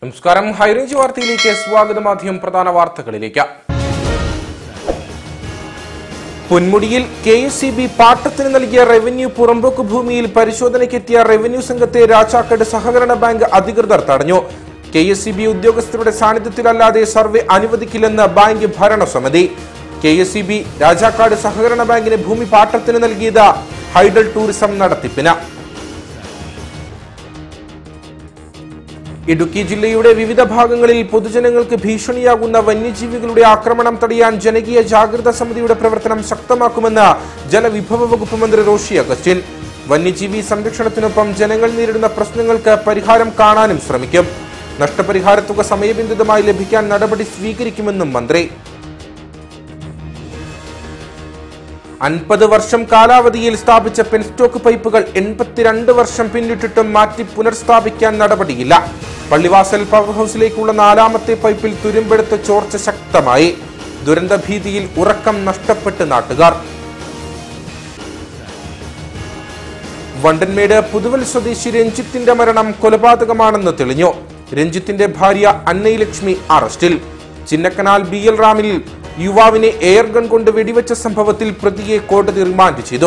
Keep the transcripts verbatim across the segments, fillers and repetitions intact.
നമസ്കാരം. ഹൈറേഞ്ച് വാർത്തയിലേക്ക് സ്വാഗതം. ആദ്യം പ്രധാന വാർത്തകളിലേക്ക്. പൊന്മുടിയിൽ കെ എസ് ഇ ബി പാട്ടത്തിന് നൽകിയ റവന്യൂ പുറമ്പോക്ക് ഭൂമിയിൽ പരിശോധനയ്ക്കെത്തിയ റവന്യൂ സംഘത്തെ രാജാക്കാട് സഹകരണ ബാങ്ക് അധികൃതർ തടഞ്ഞു. കെ എസ് ഇ ബി ഉദ്യോഗസ്ഥരുടെ സാന്നിധ്യത്തിലല്ലാതെ സർവേ അനുവദിക്കില്ലെന്ന് ബാങ്ക് ഭരണസമിതി. K S E B Rajakkad സഹകരണ ബാങ്കിന് ഭൂമി പാട്ടത്തിന് നൽകിയത് ഹൈഡൽ ടൂറിസം നടത്തിപ്പിന്. ഇടുക്കി ജില്ലയുടെ വിവിധ ഭാഗങ്ങളിൽ പൊതുജനങ്ങൾക്ക് ഭീഷണിയാകുന്ന വന്യജീവികളുടെ ആക്രമണം തടയാൻ ജനകീയ ജാഗ്രതാ സമിതിയുടെ പ്രവർത്തനം ശക്തമാക്കുമെന്ന് ജലവിഭവ വകുപ്പ് മന്ത്രി റോഷി അഗസ്റ്റിൻ. വന്യജീവി സംരക്ഷണത്തിനൊപ്പം ജനങ്ങൾ നേരിടുന്ന പ്രശ്നങ്ങൾക്ക് പരിഹാരം കാണാനും ശ്രമിക്കും. നഷ്ടപരിഹാര തുക സമയബന്ധിതമായി ലഭിക്കാൻ നടപടി സ്വീകരിക്കുമെന്നും മന്ത്രി. അൻപത് വർഷം കാലാവധിയിൽ സ്ഥാപിച്ച പെൻസ്റ്റോക്ക് പൈപ്പുകൾ എൺപത്തിരണ്ട് വർഷം പിന്നിട്ടിട്ടും മാറ്റി പുനഃസ്ഥാപിക്കാൻ നടപടിയില്ല. പള്ളിവാസൽ പവർ ഹൌസിലേക്കുള്ള നാലാമത്തെ പൈപ്പിൽ തുരുമ്പെടുത്ത ചോർച്ച ശക്തമായി. ദുരന്ത ഭീതിയിൽ ഉറക്കം നഷ്ടപ്പെട്ട് നാട്ടുകാർ. വണ്ടൻമേട് പുതുവൽ സ്വദേശി രഞ്ജിത്തിന്റെ മരണം കൊലപാതകമാണെന്ന് തെളിഞ്ഞു. രഞ്ജിത്തിന്റെ ഭാര്യ അന്നയിലക്ഷ്മി അറസ്റ്റിൽ. ചിന്നക്കനാൽ ബി എൽ റാമിൽ യുവാവിനെ എയർഗൺ കൊണ്ട് വെടിവെച്ച സംഭവത്തിൽ പ്രതിയെ കോടതി റിമാൻഡ് ചെയ്തു.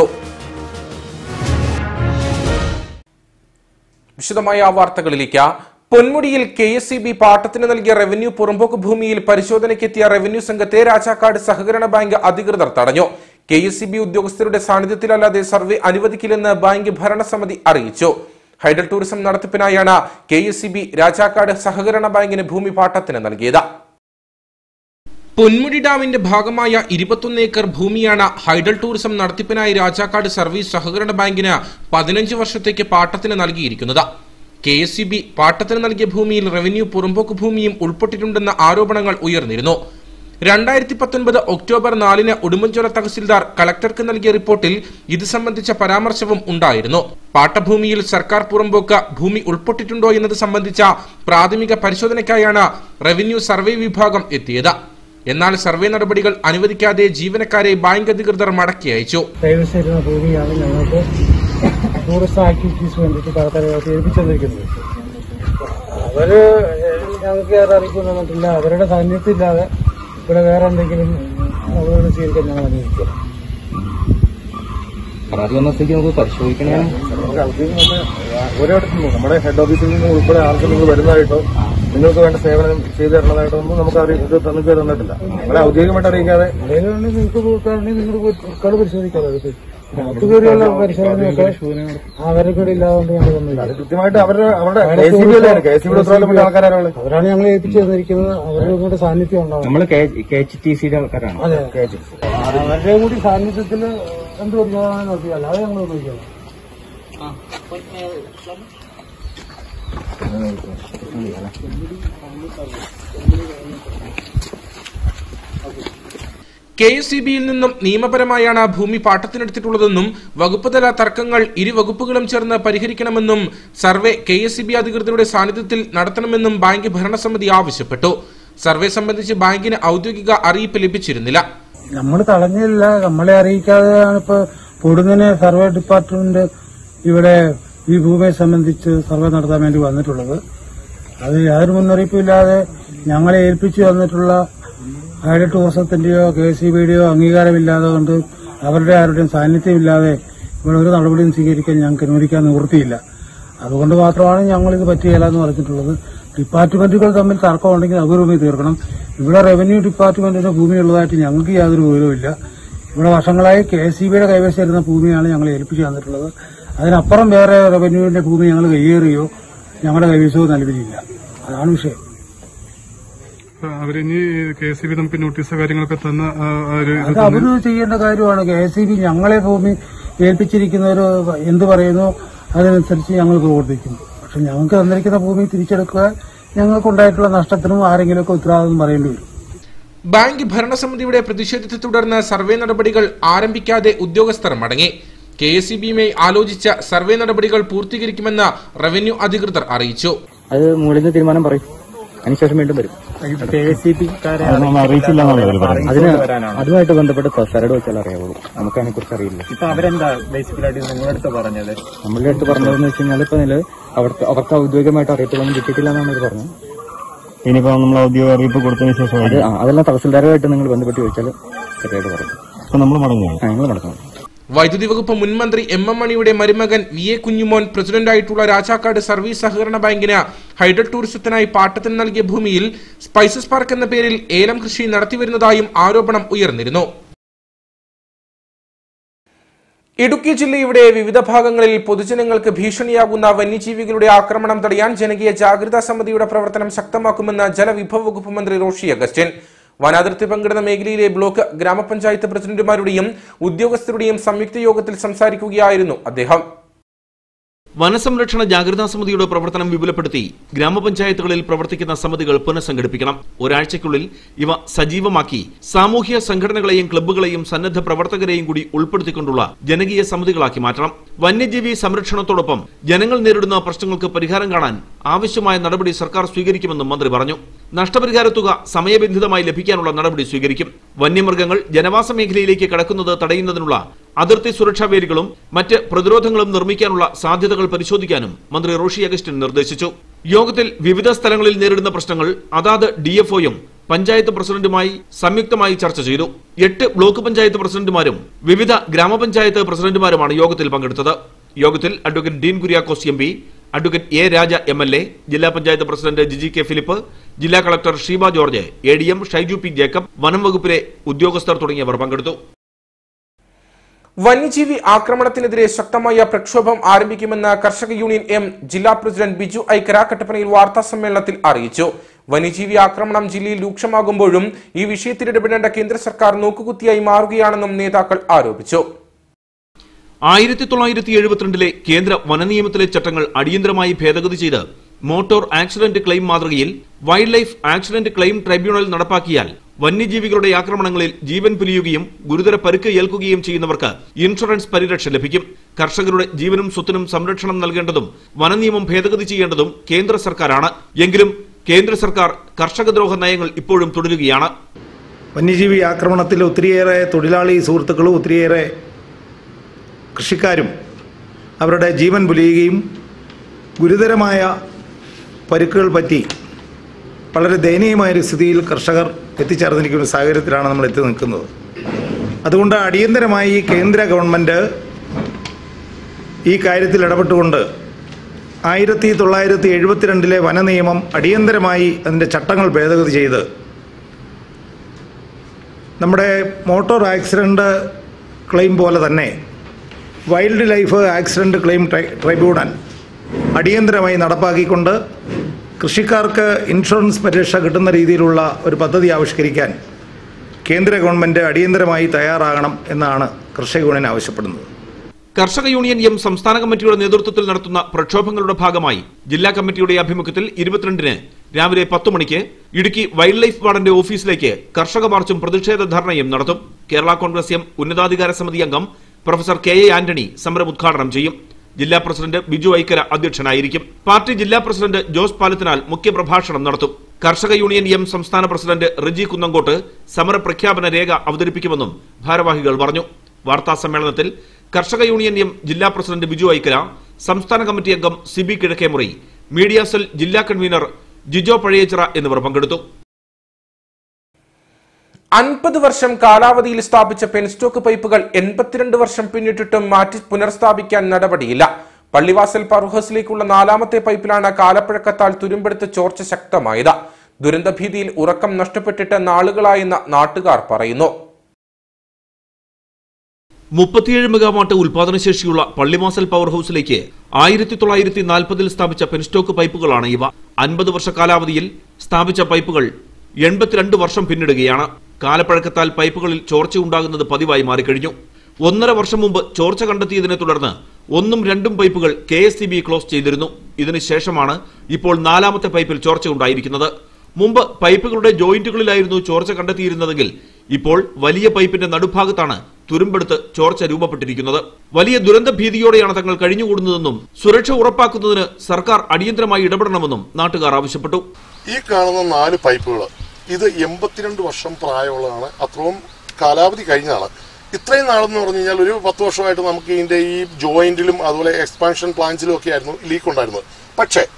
വിശദമായ വാർത്തകളിലേക്ക്. പൊന്മുടിയിൽ കെ എസ് ഇ ബി പാട്ടത്തിന് നൽകിയ റവന്യൂ പുറമ്പോക്ക് ഭൂമിയിൽ പരിശോധനയ്ക്കെത്തിയ റവന്യൂ സംഘത്തെ രാജാക്കാട് സഹകരണ ബാങ്ക് അധികൃതർ തടഞ്ഞു. കെ എസ് ഇ ബി ഉദ്യോഗസ്ഥരുടെ സാന്നിധ്യത്തിലല്ലാതെ സർവേ അനുവദിക്കില്ലെന്ന് ബാങ്ക് ഭരണസമിതി അറിയിച്ചു. ഹൈഡൽ ടൂറിസം നടത്തിപ്പിനായാണ് K S E B Rajakkad സഹകരണ ബാങ്കിന് ഭൂമി പാട്ടത്തിന് നൽകിയത്. പൊന്മുടി ഡാമിന്റെ ഭാഗമായ ഇരുപത്തൊന്ന് ഏക്കർ ഭൂമിയാണ് ഹൈഡൽ ടൂറിസം നടത്തിപ്പിനായി രാജാക്കാട് സർവീസ് സഹകരണ ബാങ്കിന് പതിനഞ്ച് വർഷത്തേക്ക് പാട്ടത്തിന് നൽകിയിരിക്കുന്നത്. കെ എസ് ഇ ബി പാട്ടത്തിന് നൽകിയ ഭൂമിയിൽ റവന്യൂ പുറമ്പോക്ക് ഭൂമിയും ഉൾപ്പെട്ടിട്ടുണ്ടെന്ന ആരോപണങ്ങൾ ഉയർന്നിരുന്നു. രണ്ടായിരത്തി പത്തൊൻപത് ഒക്ടോബർ നാലിന് ഉടുമ്പൻചോല തഹസിൽദാർ കളക്ടർക്ക് നൽകിയ റിപ്പോർട്ടിൽ ഇത് സംബന്ധിച്ച പരാമർശവും ഉണ്ടായിരുന്നു. പാട്ടഭൂമിയിൽ സർക്കാർ പുറമ്പോക്ക് ഭൂമി ഉൾപ്പെട്ടിട്ടുണ്ടോ എന്നത് സംബന്ധിച്ച പ്രാഥമിക പരിശോധനയ്ക്കായാണ് റവന്യൂ സർവേ വിഭാഗം എത്തിയത്. എന്നാൽ സർവേ നടപടികൾ അനുവദിക്കാതെ ജീവനക്കാരെ ബാങ്ക് അധികൃതർ മടക്കി അയച്ചു. ഭൂമിയാണ് ഞങ്ങൾക്ക് ടൂറിസ്റ്റ് ആക്ടിവിറ്റീസ് വേണ്ടിയിട്ട് സർക്കാരുമായിട്ട് ഏൽപ്പിച്ചിരിക്കുന്നത്. അവര് ഞങ്ങൾക്ക് ഏറെ അറിയിപ്പ് തന്നിട്ടില്ല. അവരുടെ സാന്നിധ്യമില്ലാതെ ഇവിടെ വേറെ എന്തെങ്കിലും അവരോട് സ്വീകരിക്കാൻ ഞങ്ങൾ അനുവദിക്കും. പരിശോധിക്കണേ ഒരിടത്തുനിന്ന് നമ്മുടെ ഹെഡ് ഓഫീസിൽ നിന്ന് ഉൾപ്പെടെ ആർക്കും നിങ്ങൾ വരുന്നതായിട്ടോ നിങ്ങൾക്ക് വേണ്ട സേവനം ചെയ്തു തരണതായിട്ടോ ഒന്നും നമുക്ക് ഇത് തന്നിട്ട് തന്നിട്ടില്ല. നമ്മളെ ഔദ്യോഗികമായിട്ട് അറിയിക്കാതെ നിങ്ങൾക്ക് നിങ്ങൾ പരിശോധിക്കാതെ കയറിയുള്ള പരിശോധനയൊക്കെ അവരൊക്കെ ഇല്ലാതുകൊണ്ട് ഞങ്ങൾ കൃത്യമായിട്ട് അവരുടെ അവരുടെ കെ എസ് ബിയുടെ ഉത്തരവാദിത്തപ്പെട്ട ആൾക്കാരാണ് അവരാണ് ഞങ്ങൾ ഏൽപ്പിച്ചു തന്നിരിക്കുന്നത്. അവരുടെ സാന്നിധ്യം ഉണ്ടാവും. നമ്മൾ കെ എച്ച് ടി സിയുടെ ആൾക്കാരാണ്. അതെ, അവരുടെ കൂടി സാന്നിധ്യത്തിൽ എന്ത് പരിശോധന നോക്കി അല്ലാതെ ഞങ്ങൾ നോക്കിയാണ്. കെ എസ് ഇ ബിയിൽ നിന്നും നിയമപരമായാണ് ഭൂമി പാട്ടത്തിനെടുത്തിട്ടുള്ളതെന്നും വകുപ്പുതല തർക്കങ്ങൾ ഇരു വകുപ്പുകളും ചേർന്ന് പരിഹരിക്കണമെന്നും survey K S E B അധികൃതരുടെ സാന്നിധ്യത്തിൽ നടത്തണമെന്നും ബാങ്ക് ഭരണസമിതി ആവശ്യപ്പെട്ടു. സർവേ സംബന്ധിച്ച് ബാങ്കിന് ഔദ്യോഗിക അറിയിപ്പ് ലഭിച്ചിരുന്നില്ല. നമ്മൾ തടഞ്ഞില്ല. നമ്മളെ അറിയിക്കാതെയാണ് ഇപ്പൊ പൊടുന്നനെ സർവേ ഡിപ്പാർട്ട്മെന്റ് ഇവിടെ ഈ ഭൂമിയെ സംബന്ധിച്ച് സർവേ നടത്താൻ വേണ്ടി വന്നിട്ടുള്ളത്. അത് യാതൊരു മുന്നറിയിപ്പില്ലാതെ ഞങ്ങളെ ഏൽപ്പിച്ചു വന്നിട്ടുള്ള ഹൈഡൽ ടൂറിസത്തിന്റെയോ കെ എസ് ഇ ബിയുടെയോ അംഗീകാരമില്ലാതെ കൊണ്ട് അവരുടെ ആരുടെയും സാന്നിധ്യമില്ലാതെ ഇവിടെ ഒരു നടപടിയും സ്വീകരിക്കാൻ ഞങ്ങൾക്ക് അനുവദിക്കാൻ നിവൃത്തിയില്ല. അതുകൊണ്ട് മാത്രമാണ് ഞങ്ങളിത് പറ്റുകയില്ല എന്ന് പറഞ്ഞിട്ടുള്ളത്. ഡിപ്പാർട്ട്മെന്റുകൾ തമ്മിൽ തർക്കമുണ്ടെങ്കിൽ അപൂർവമായി തീർക്കണം. ഇവിടെ റവന്യൂ ഡിപ്പാർട്ട്മെന്റിന്റെ ഭൂമിയുള്ളതായിട്ട് ഞങ്ങൾക്ക് യാതൊരു വിവരവുമില്ല. ഇവിടെ വർഷങ്ങളായി കെ എസ് ഇ ബിയുടെ കൈവശം ഇരുന്ന ഭൂമിയാണ് ഞങ്ങൾ ഏൽപ്പിച്ചു തന്നിട്ടുള്ളത്. അതിനപ്പുറം വേറെ റവന്യൂവിന്റെ ഭൂമി ഞങ്ങൾ കയ്യേറിയോ ഞങ്ങളുടെ കൈവശവും നൽകിയില്ല. അതാണ് വിഷയം. അവരിനി കെ എസ് ഇ ബി നമുക്ക് നോട്ടീസോ കാര്യങ്ങളൊക്കെ തന്ന അത് അവര് ചെയ്യേണ്ട കാര്യമാണ്. കെ എസ് ഇ ബി ഞങ്ങളെ ഭൂമി ഏൽപ്പിച്ചിരിക്കുന്നവര് എന്ത് പറയുന്നു അതിനനുസരിച്ച് ഞങ്ങൾ പ്രവർത്തിക്കും. പക്ഷെ ഞങ്ങൾക്ക് തന്നിരിക്കുന്ന ഭൂമി തിരിച്ചെടുക്കുക ഞങ്ങൾക്കുണ്ടായിട്ടുള്ള നഷ്ടത്തിനും ആരെങ്കിലുമൊക്കെ ഉത്തരവാദിത്വം പറയേണ്ടി വരും. ബാങ്ക് ഭരണസമിതിയുടെ പ്രതിഷേധത്തെ തുടർന്ന് സർവേ നടപടികൾ ആരംഭിക്കാതെ ഉദ്യോഗസ്ഥർ മടങ്ങി. കെ എസ് ഇ ബിയുമായി ആലോചിച്ച സർവേ നടപടികൾ പൂർത്തീകരിക്കുമെന്ന് റവന്യൂ അധികൃതർ അറിയിച്ചു. അത് മുകളിൽ നിന്ന് തീരുമാനം പറയും. അതിനുശേഷം വീണ്ടും വരും. കെ എസ് ഇ ബിക്കാരെ അറിയിച്ചില്ല. അതിന് അതുമായിട്ട് ബന്ധപ്പെട്ട് സരട് വെച്ചാൽ അറിയാവുള്ളൂ. നമുക്ക് അതിനെ കുറിച്ച് അറിയില്ല. ഇപ്പൊ അവരെന്താ ബേസിക്കലായിട്ട് നിങ്ങളുടെ അടുത്ത് പറഞ്ഞത്? നമ്മളുടെ അടുത്ത് പറഞ്ഞതെന്ന് വെച്ച് കഴിഞ്ഞാൽ ഇപ്പൊ നില അവർക്ക് അവർക്ക് ഔദ്യോഗികമായിട്ട് അറിയത്തില്ലെന്ന് കിട്ടിയിട്ടില്ല എന്നാണ് അവർ പറഞ്ഞത്. ഇനിയിപ്പോ നമ്മൾ ഔദ്യോഗിക അറിയിപ്പ് കൊടുത്തതിന് ശേഷം അതെല്ലാം തഹസിൽദാരുമായിട്ട് നിങ്ങൾ ബന്ധപ്പെട്ട് ചോദിച്ചാൽ കൃത്യമായിട്ട് പറയും. അപ്പൊ നമ്മൾ മടങ്ങും ഞങ്ങൾ മടങ്ങും. വൈദ്യുതി വകുപ്പ് മുൻ മന്ത്രി എം എം മണിയുടെ മരുമകൻ വി എ കുഞ്ഞുമോൻ പ്രസിഡന്റായിട്ടുള്ള രാജാക്കാട് സർവീസ് സഹകരണ ബാങ്കിന് ഹൈഡൽ ടൂറിസത്തിനായി പാട്ടത്തിന് നൽകിയ ഭൂമിയിൽ സ്പൈസസ് പാർക്ക് എന്ന പേരിൽ ഏലം കൃഷി നടത്തിവരുന്നതായും ആരോപണം ഉയർന്നിരുന്നു. ഇടുക്കി ജില്ലയുടെ വിവിധ ഭാഗങ്ങളിൽ പൊതുജനങ്ങൾക്ക് ഭീഷണിയാകുന്ന വന്യജീവികളുടെ ആക്രമണം തടയാൻ ജനകീയ ജാഗ്രതാ സമിതിയുടെ പ്രവർത്തനം ശക്തമാക്കുമെന്ന് ജലവിഭവ വകുപ്പ് മന്ത്രി റോഷി അഗസ്റ്റിൻ. വനാതിർത്തി പങ്കിടുന്ന മേഖലയിലെ ബ്ലോക്ക് ഗ്രാമപഞ്ചായത്ത് പ്രസിഡന്റുമാരുടെയും ഉദ്യോഗസ്ഥരുടെയും സംയുക്ത യോഗത്തിൽ സംസാരിക്കുകയായിരുന്നു അദ്ദേഹം. വനസംരക്ഷണ ജാഗ്രതാ സമിതിയുടെ പ്രവർത്തനം വിപുലപ്പെടുത്തി ഗ്രാമപഞ്ചായത്തുകളിൽ പ്രവർത്തിക്കുന്ന സമിതികൾ പുനഃസംഘടിപ്പിക്കണം. ഒരാഴ്ചയ്ക്കുള്ളിൽ ഇവ സജീവമാക്കി സാമൂഹ്യ സംഘടനകളെയും ക്ലബ്ബുകളെയും സന്നദ്ധ പ്രവർത്തകരെയും കൂടി ഉൾപ്പെടുത്തിക്കൊണ്ടുള്ള ജനകീയ സമിതികളാക്കി മാറ്റണം. വന്യജീവി സംരക്ഷണത്തോടൊപ്പം ജനങ്ങൾ നേരിടുന്ന പ്രശ്നങ്ങൾക്ക് പരിഹാരം കാണാൻ ആവശ്യമായ നടപടി സർക്കാർ സ്വീകരിക്കുമെന്നും മന്ത്രി പറഞ്ഞു. നഷ്ടപരിഹാര തുക സമയബന്ധിതമായി ലഭിക്കാനുള്ള നടപടി സ്വീകരിക്കും. വന്യമൃഗങ്ങൾ ജനവാസ മേഖലയിലേക്ക് കടക്കുന്നത് തടയുന്നതിനുള്ള അതിർത്തി സുരക്ഷാ വേലികളും മറ്റ് പ്രതിരോധങ്ങളും നിർമ്മിക്കാനുള്ള സാധ്യതകൾ പരിശോധിക്കാനും മന്ത്രി റോഷി അഗസ്റ്റിൻ നിർദ്ദേശിച്ചു. യോഗത്തിൽ വിവിധ സ്ഥലങ്ങളിൽ നേരിടുന്ന പ്രശ്നങ്ങൾ അതാത് ഡിഎഫ്ഒയും പഞ്ചായത്ത് പ്രസിഡന്റുമായി സംയുക്തമായി ചർച്ച ചെയ്തു. എട്ട് ബ്ലോക്ക് പഞ്ചായത്ത് പ്രസിഡന്റുമാരും വിവിധ ഗ്രാമപഞ്ചായത്ത് പ്രസിഡന്റുമാരുമാണ് യോഗത്തിൽ പങ്കെടുത്തത്. യോഗത്തിൽ advocate Dean Kuriakose M P, advocate A Raja M L A, ജില്ലാ പഞ്ചായത്ത് പ്രസിഡന്റ് ജിജി കെ ഫിലിപ്പ്, ജില്ലാ collector Sheeba George, A D M Shaiju P Jacob, വനം വകുപ്പിലെ ഉദ്യോഗസ്ഥർ തുടങ്ങിയവർ പങ്കെടുത്തു. വന്യജീവി ആക്രമണത്തിനെതിരെ ശക്തമായ പ്രക്ഷോഭം ആരംഭിക്കുമെന്ന് കർഷക യൂണിയൻ എം ജില്ലാ പ്രസിഡന്റ് ബിജു ഐക്കര കട്ടപ്പനയിൽ വാർത്താ സമ്മേളനത്തിൽ അറിയിച്ചു. വന്യജീവി ആക്രമണം ജില്ലയിൽ രൂക്ഷമാകുമ്പോഴും ഈ വിഷയത്തിൽ ഇടപെടേണ്ട കേന്ദ്ര സർക്കാർ നോക്കുകുത്തിയായി മാറുകയാണെന്നും നേതാക്കൾ ആരോപിച്ചു. ആയിരത്തി തൊള്ളായിരത്തി എഴുപത്തിരണ്ടിലെ കേന്ദ്ര വനനിയമത്തിലെ ചട്ടങ്ങൾ അടിയന്തരമായി ഭേദഗതി ചെയ്ത് മോട്ടോർ ആക്സിഡന്റ് ക്ലെയിം മാതൃകയിൽ wildlife accident claim tribunal നടപ്പാക്കിയാൽ വന്യജീവികളുടെ ആക്രമണങ്ങളിൽ ജീവൻ പൊലിയുകയും ഗുരുതര പരുക്ക് ഏൽക്കുകയും ചെയ്യുന്നവർക്ക് ഇൻഷുറൻസ് പരിരക്ഷ ലഭിക്കും. കർഷകരുടെ ജീവനും സ്വത്തിനും സംരക്ഷണം നൽകേണ്ടതും വനനിയമം ഭേദഗതി ചെയ്യേണ്ടതും കേന്ദ്ര സർക്കാരാണ്. എങ്കിലും കേന്ദ്ര സർക്കാർ കർഷകദ്രോഹ നയങ്ങൾ ഇപ്പോഴും തുടരുകയാണ്. വന്യജീവി ആക്രമണത്തിൽ ഒത്തിരിയേറെ തൊഴിലാളി സുഹൃത്തുക്കളും ഒത്തിരിയേറെ കൃഷിക്കാരും അവരുടെ ജീവൻ പൊലിയുകയും ഗുരുതരമായ പരുക്കുകൾ പറ്റി വളരെ ദയനീയമായൊരു സ്ഥിതിയിൽ കർഷകർ എത്തിച്ചേർന്നിരിക്കുന്ന സാഹചര്യത്തിലാണ് നമ്മൾ എത്തി നിൽക്കുന്നത്. അതുകൊണ്ട് അടിയന്തരമായി കേന്ദ്ര ഗവൺമെൻറ് ഈ കാര്യത്തിൽ ഇടപെട്ടുകൊണ്ട് ആയിരത്തി തൊള്ളായിരത്തി എഴുപത്തിരണ്ടിലെ വനനിയമം അടിയന്തരമായി അതിൻ്റെ ചട്ടങ്ങൾ ഭേദഗതി ചെയ്ത് നമ്മുടെ മോട്ടോർ ആക്സിഡൻറ്റ് ക്ലെയിം പോലെ തന്നെ wildlife accident claim tribunal അടിയന്തരമായി നടപ്പാക്കിക്കൊണ്ട് കൃഷിക്കാർക്ക് ഇൻഷുറൻസ് പരിരക്ഷ കിട്ടുന്ന രീതിയിലുള്ള ഒരു പദ്ധതി ആവിഷ്കരിക്കാൻ കേന്ദ്ര ഗവൺമെൻറ് അടിയന്തരമായി തയ്യാറാകണം എന്നാണ് കർഷക യൂണിയൻ ആവശ്യപ്പെടുന്നത്. കർഷക യൂണിയൻ എം സംസ്ഥാന കമ്മിറ്റിയുടെ നേതൃത്വത്തിൽ നടത്തുന്ന പ്രക്ഷോഭങ്ങളുടെ ഭാഗമായി ജില്ലാ കമ്മിറ്റിയുടെ ആഭിമുഖ്യത്തിൽ ഇരുപത്തിരണ്ടിന് രാവിലെ പത്ത് മണിക്ക് ഇടുക്കി വൈൽഡ് ലൈഫ് വാർഡന്റെ ഓഫീസിലേക്ക് കർഷക മാർച്ചും പ്രതിഷേധ ധർണയും നടത്തും. കേരള കോൺഗ്രസ് എം ഉന്നതാധികാര സമിതി അംഗം പ്രൊഫസർ കെ എ ആന്റണി സമരം ഉദ്ഘാടനം ചെയ്യും. ജില്ലാ പ്രസിഡന്റ് ബിജു ഐക്കര അധ്യക്ഷനായിരിക്കും. പാർട്ടി ജില്ലാ പ്രസിഡന്റ് ജോസ് പാലത്തിനാൽ മുഖ്യപ്രഭാഷണം നടത്തും. കർഷക യൂണിയൻ എം സംസ്ഥാന പ്രസിഡന്റ് റിജി കുന്നങ്കോട്ട് സമരപ്രഖ്യാപന രേഖ അവതരിപ്പിക്കുമെന്നും ഭാരവാഹികൾ പറഞ്ഞു. വാർത്താ സമ്മേളനത്തിൽ കർഷക യൂണിയൻ എം ജില്ലാ പ്രസിഡന്റ് ബിജു ഐക്കര, സംസ്ഥാന കമ്മിറ്റി അംഗം സിബി കിഴക്കേമുറി, മീഡിയ സെൽ ജില്ലാ കൺവീനർ ജിജോ പഴയച്ചിറ എന്നിവർ പങ്കെടുത്തു. അൻപത് വർഷം കാലാവധിയിൽ സ്ഥാപിച്ച പെൻസ്റ്റോക്ക് പൈപ്പുകൾ എൺപത്തിരണ്ട് വർഷം പിന്നിട്ടിട്ടും മാറ്റി പുനഃസ്ഥാപിക്കാൻ നടപടിയില്ല. പള്ളിവാസൽ പവർ ഹൌസിലേക്കുള്ള നാലാമത്തെ പൈപ്പിലാണ് കാലപ്പഴക്കത്താൽ തുരുമ്പെടുത്ത് ചോർച്ച ശക്തമായത്. ദുരന്തഭീതിയിൽ ഉറക്കം നഷ്ടപ്പെട്ടിട്ട് നാളുകളായെന്ന് നാട്ടുകാർ പറയുന്നു. മുപ്പത്തിയേഴ് മെഗാവാട്ട് ഉൽപാദനശേഷിയുള്ള പള്ളിവാസൽ പവർ ഹൌസിലേക്ക് ആയിരത്തി തൊള്ളായിരത്തി നാൽപ്പതിൽ സ്ഥാപിച്ച പെൻസ്റ്റോക്ക് പൈപ്പുകളാണ് ഇവ. അൻപത് വർഷ കാലാവധിയിൽ സ്ഥാപിച്ച പൈപ്പുകൾ എൺപത്തിരണ്ട് വർഷം പിന്നിടുകയാണ്. കാലപ്പഴക്കത്താൽ പൈപ്പുകളിൽ ചോർച്ച ഉണ്ടാകുന്നത് പതിവായി മാറിക്കഴിഞ്ഞു. ഒന്നര വർഷം മുമ്പ് ചോർച്ച കണ്ടെത്തിയതിനെ തുടർന്ന് ഒന്നും രണ്ടും പൈപ്പുകൾ K S E B close ചെയ്തിരുന്നു. ഇതിനുശേഷമാണ് ഇപ്പോൾ നാലാമത്തെ പൈപ്പിൽ ചോർച്ച ഉണ്ടായിരിക്കുന്നത്. മുമ്പ് പൈപ്പുകളുടെ ജോയിന്റുകളിലായിരുന്നു ചോർച്ച കണ്ടെത്തിയിരുന്നതെങ്കിൽ ഇപ്പോൾ വലിയ പൈപ്പിന്റെ നടുഭാഗത്താണ് തുരുമ്പെടുത്ത് ചോർച്ച രൂപപ്പെട്ടിരിക്കുന്നത്. വലിയ ദുരന്ത ഭീതിയോടെയാണ് തങ്ങൾ കഴിഞ്ഞുകൂടുന്നതെന്നും സുരക്ഷ ഉറപ്പാക്കുന്നതിന് സർക്കാർ അടിയന്തരമായി ഇടപെടണമെന്നും നാട്ടുകാർ ആവശ്യപ്പെട്ടു. ഈ കാണുന്ന നാല് പൈപ്പുകൾ ഇത് എൺപത്തിരണ്ട് വർഷം പ്രായമുള്ളതാണ്. അത്രയും കാലാവധി കഴിഞ്ഞാണ്. ഇത്രയും നാളെന്ന് പറഞ്ഞു കഴിഞ്ഞാൽ ഒരു പത്ത് വർഷമായിട്ട് നമുക്ക് ഇതിന്റെ ഈ ജോയിന്റിലും അതുപോലെ എക്സ്പാൻഷൻ പ്ലാന്റ്സിലും ഒക്കെ ആയിരുന്നു ലീക്ക് ഉണ്ടായിരുന്നത്. പക്ഷേ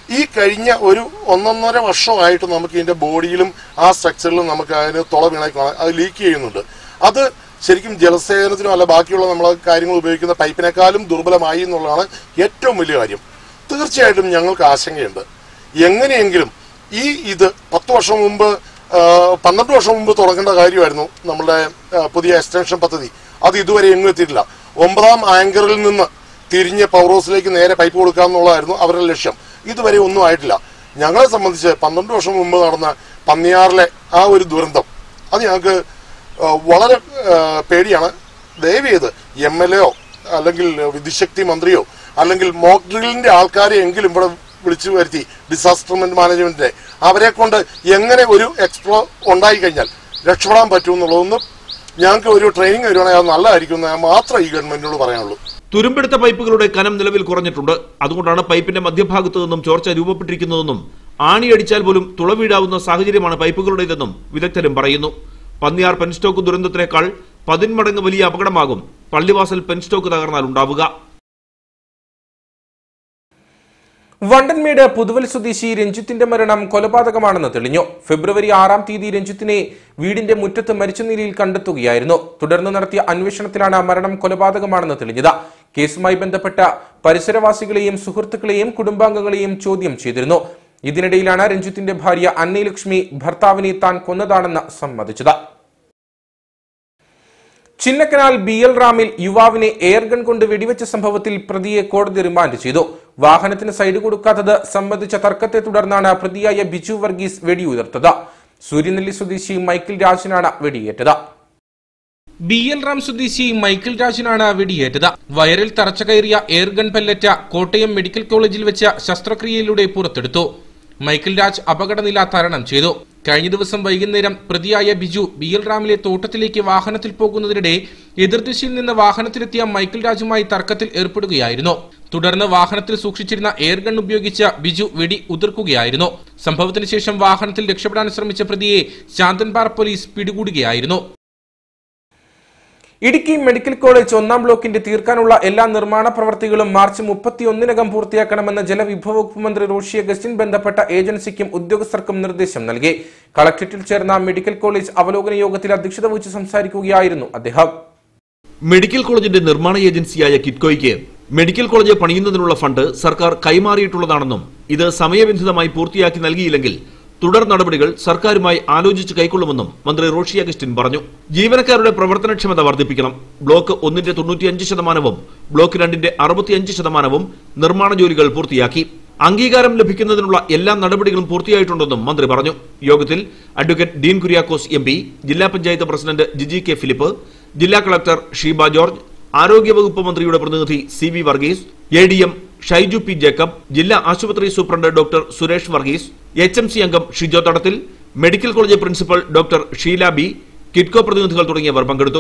ഈ കഴിഞ്ഞ ഒരു ഒന്നൊന്നര വർഷമായിട്ട് നമുക്ക് ഇതിന്റെ ബോഡിയിലും ആ സ്ട്രക്ചറിലും നമുക്ക് അതിന് തുള വീണായി കാണാം, അത് ലീക്ക് ചെയ്യുന്നുണ്ട്. അത് ശരിക്കും ജലസേചനത്തിനും അല്ല ബാക്കിയുള്ള നമ്മളെ കാര്യങ്ങൾ ഉപയോഗിക്കുന്ന പൈപ്പിനേക്കാളും ദുർബലമായി എന്നുള്ളതാണ് ഏറ്റവും വലിയ കാര്യം. തീർച്ചയായിട്ടും ഞങ്ങൾക്ക് ആശങ്കയുണ്ട്. എങ്ങനെയെങ്കിലും ഈ ഇത് പത്ത് വർഷം മുമ്പ് പന്ത്രണ്ട് വർഷം മുമ്പ് തുടങ്ങേണ്ട കാര്യമായിരുന്നു നമ്മളുടെ പുതിയ എക്സ്റ്റൻഷൻ പദ്ധതി. അത് ഇതുവരെ എങ്ങും എത്തിയിട്ടില്ല. ഒമ്പതാം ആങ്കറിൽ നിന്ന് തിരിഞ്ഞ് പവർ ഹൗസിലേക്ക് നേരെ പൈപ്പ് കൊടുക്കുക എന്നുള്ളതായിരുന്നു അവരുടെ ലക്ഷ്യം. ഇതുവരെ ഒന്നും ആയിട്ടില്ല. ഞങ്ങളെ സംബന്ധിച്ച് പന്ത്രണ്ട് വർഷം മുമ്പ് നടന്ന പന്നിയാറിലെ ആ ഒരു ദുരന്തം അത് ഞങ്ങൾക്ക് വളരെ പേടിയാണ്. ദയവ് ചെയ്ത് എം എൽ എയോ അല്ലെങ്കിൽ വിദ്യുശക്തി മന്ത്രിയോ അല്ലെങ്കിൽ മോക്ക് ഡ്രില്ലിന്റെ ആൾക്കാരെ എങ്കിലും ഇവിടെ വിളിച്ചു വരുത്തി ഡിസാസ്റ്റർ മാനേജ്മെന്റിന്റെ അവരെ കൊണ്ട് എങ്ങനെ ഒരു എക്സ്പ്ലോ ഉണ്ടായി കഴിഞ്ഞാൽ രക്ഷപ്പെടാൻ പറ്റുമെന്നുള്ളതൊന്നും ഞങ്ങൾക്ക് ഒരു ട്രെയിനിങ് വരുവാണെങ്കിൽ അത് നല്ലതായിരിക്കും എന്ന് മാത്രമേ ഈ ഗവൺമെന്റിനോട് പറയാനുള്ളൂ. തുരുമ്പെടുത്ത പൈപ്പുകളുടെ കനം നിലവിൽ കുറഞ്ഞിട്ടുണ്ട്. അതുകൊണ്ടാണ് പൈപ്പിന്റെ മധ്യഭാഗത്തു നിന്നും ചോർച്ച രൂപപ്പെട്ടിരിക്കുന്നതെന്നും ആണിയടിച്ചാൽ പോലും തുള വീഴാവുന്ന സാഹചര്യമാണ് പൈപ്പുകളുടേതെന്നും വിദഗ്ധരും പറയുന്നു. പന്നിയാർ പെൻസ്റ്റോക്ക് ദുരന്തത്തിനേക്കാൾ പതിന്മടങ്ങ് വലിയ അപകടമാകും പള്ളിവാസൽ പെൻസ്റ്റോക്ക് തകർന്നാൽ ഉണ്ടാവുക. വണ്ടൻമേട് പുതുവൽ സ്വദേശി രഞ്ജിത്തിന്റെ മരണം കൊലപാതകമാണെന്ന് തെളിഞ്ഞു. ഫെബ്രുവരി ആറാം തീയതി രഞ്ജിത്തിനെ വീടിന്റെ മുറ്റത്ത് മരിച്ച നിലയിൽ കണ്ടെത്തുകയായിരുന്നു. തുടർന്ന് നടത്തിയ അന്വേഷണത്തിലാണ് മരണം കൊലപാതകമാണെന്ന് തെളിഞ്ഞത്. കേസുമായി ബന്ധപ്പെട്ട പരിസരവാസികളെയും സുഹൃത്തുക്കളെയും കുടുംബാംഗങ്ങളെയും ചോദ്യം ചെയ്തിരുന്നു. ഇതിനിടയിലാണ് രഞ്ജിത്തിന്റെ ഭാര്യ അന്നലക്ഷ്മി ഭർത്താവിനെ താൻ കൊന്നതാണെന്ന് സമ്മതിച്ചത്. ചിന്നക്കനാൽ ബി എൽ റാമിൽ യുവാവിനെ എയർഗൺ കൊണ്ട് വെടിവെച്ച സംഭവത്തിൽ പ്രതിയെ കോടതി റിമാൻഡ് ചെയ്തു. വാഹനത്തിന് സൈഡ് കൊടുക്കാത്തത് സംബന്ധിച്ച തർക്കത്തെ തുടർന്നാണ് പ്രതിയായ ബിജു വർഗീസ് വെടിയുതിർത്തത്. സൂര്യനെല്ലി സ്വദേശി മൈക്കിൾ രാജിനാണ് വെടിയേറ്റത്. ബി എൽ റാം സ്വദേശി മൈക്കിൾ രാജിനാണ് വെടിയേറ്റത്. വയറിൽ തറച്ച കയറിയ എയർഗൺ പെല്ലറ്റ് കോട്ടയം മെഡിക്കൽ കോളേജിൽ വെച്ച ശസ്ത്രക്രിയയിലൂടെ പുറത്തെടുത്തു. മൈക്കിൾ രാജ് അപകടനില തരണം ചെയ്തു. കഴിഞ്ഞ ദിവസം വൈകുന്നേരം പ്രതിയായ ബിജു ബി എൽ റാമിലെ തോട്ടത്തിലേക്ക് വാഹനത്തിൽ പോകുന്നതിനിടെ എതിർദിശയിൽ നിന്ന് വാഹനത്തിലെത്തിയ മൈക്കിൾ രാജുമായി തർക്കത്തിൽ ഏർപ്പെടുകയായിരുന്നു. തുടർന്ന് വാഹനത്തിൽ സൂക്ഷിച്ചിരുന്ന എയർഗൺ ഉപയോഗിച്ച് ബിജു വെടി ഉതിർക്കുകയായിരുന്നു. സംഭവത്തിന് ശേഷം വാഹനത്തിൽ രക്ഷപ്പെടാൻ ശ്രമിച്ച പ്രതിയെ ശാന്തൻപാറ പോലീസ് പിടികൂടുകയായിരുന്നു. ഇടുക്കി മെഡിക്കൽ കോളേജ് ഒന്നാം ബ്ലോക്കിന്റെ തീർക്കാനുള്ള എല്ലാ നിർമ്മാണ പ്രവർത്തികളും മാർച്ച് മുപ്പത്തിയൊന്നിനകം പൂർത്തിയാക്കണമെന്ന് ജലവിഭവ വകുപ്പ് മന്ത്രി റോഷി അഗസ്റ്റിൻ ബന്ധപ്പെട്ട ഏജൻസിക്കും ഉദ്യോഗസ്ഥർക്കും നിർദ്ദേശം നൽകി. കളക്ടറേറ്റിൽ ചേർന്ന മെഡിക്കൽ കോളേജ് അവലോകന യോഗത്തിൽ അധ്യക്ഷത വഹിച്ച് സംസാരിക്കുകയായിരുന്നു അദ്ദേഹം. മെഡിക്കൽ കോളേജിന്റെ നിർമ്മാണ ഏജൻസിയായ കിറ്റ്കോയ്ക്ക് മെഡിക്കൽ കോളേജ് പണിയുന്നതിനുള്ള ഫണ്ട് സർക്കാർ കൈമാറിയിട്ടുള്ളതാണെന്നും ഇത് സമയബന്ധിതമായി പൂർത്തിയാക്കി നൽകിയില്ലെങ്കിൽ തുടർ നടപടികൾ സർക്കാരുമായി ആലോചിച്ച് കൈക്കൊള്ളുമെന്നും മന്ത്രി റോഷി അഗസ്റ്റിൻ പറഞ്ഞു. ജീവനക്കാരുടെ പ്രവർത്തനക്ഷമത വർദ്ധിപ്പിക്കണം. ബ്ലോക്ക് ഒന്നിന്റെ തൊണ്ണൂറ്റിയഞ്ച് ശതമാനവും ബ്ലോക്ക് രണ്ടിന്റെ അറുപത്തിയഞ്ച് ശതമാനവും നിർമ്മാണ ജോലികൾ പൂർത്തിയാക്കി. അംഗീകാരം ലഭിക്കുന്നതിനുള്ള എല്ലാ നടപടികളും പൂർത്തിയായിട്ടുണ്ടെന്നും മന്ത്രി പറഞ്ഞു. യോഗത്തിൽ advocate Dean Kuriakose M P, ജില്ലാ പഞ്ചായത്ത് പ്രസിഡന്റ് ജിജി കെ ഫിലിപ്പ്, ജില്ലാ കളക്ടർ ഷീബ ജോർജ്, ആരോഗ്യവകുപ്പ് മന്ത്രിയുടെ പ്രതിനിധി C V Varghese, A D M Shaiju P Jacob, ജില്ലാ ആശുപത്രി superintendent doctor Suresh Varghese, H M C അംഗം Shijo Thadathil, medical college principal doctor Sheela B, Kitco പ്രതിനിധികൾ തുടങ്ങിയവർ പങ്കെടുത്തു.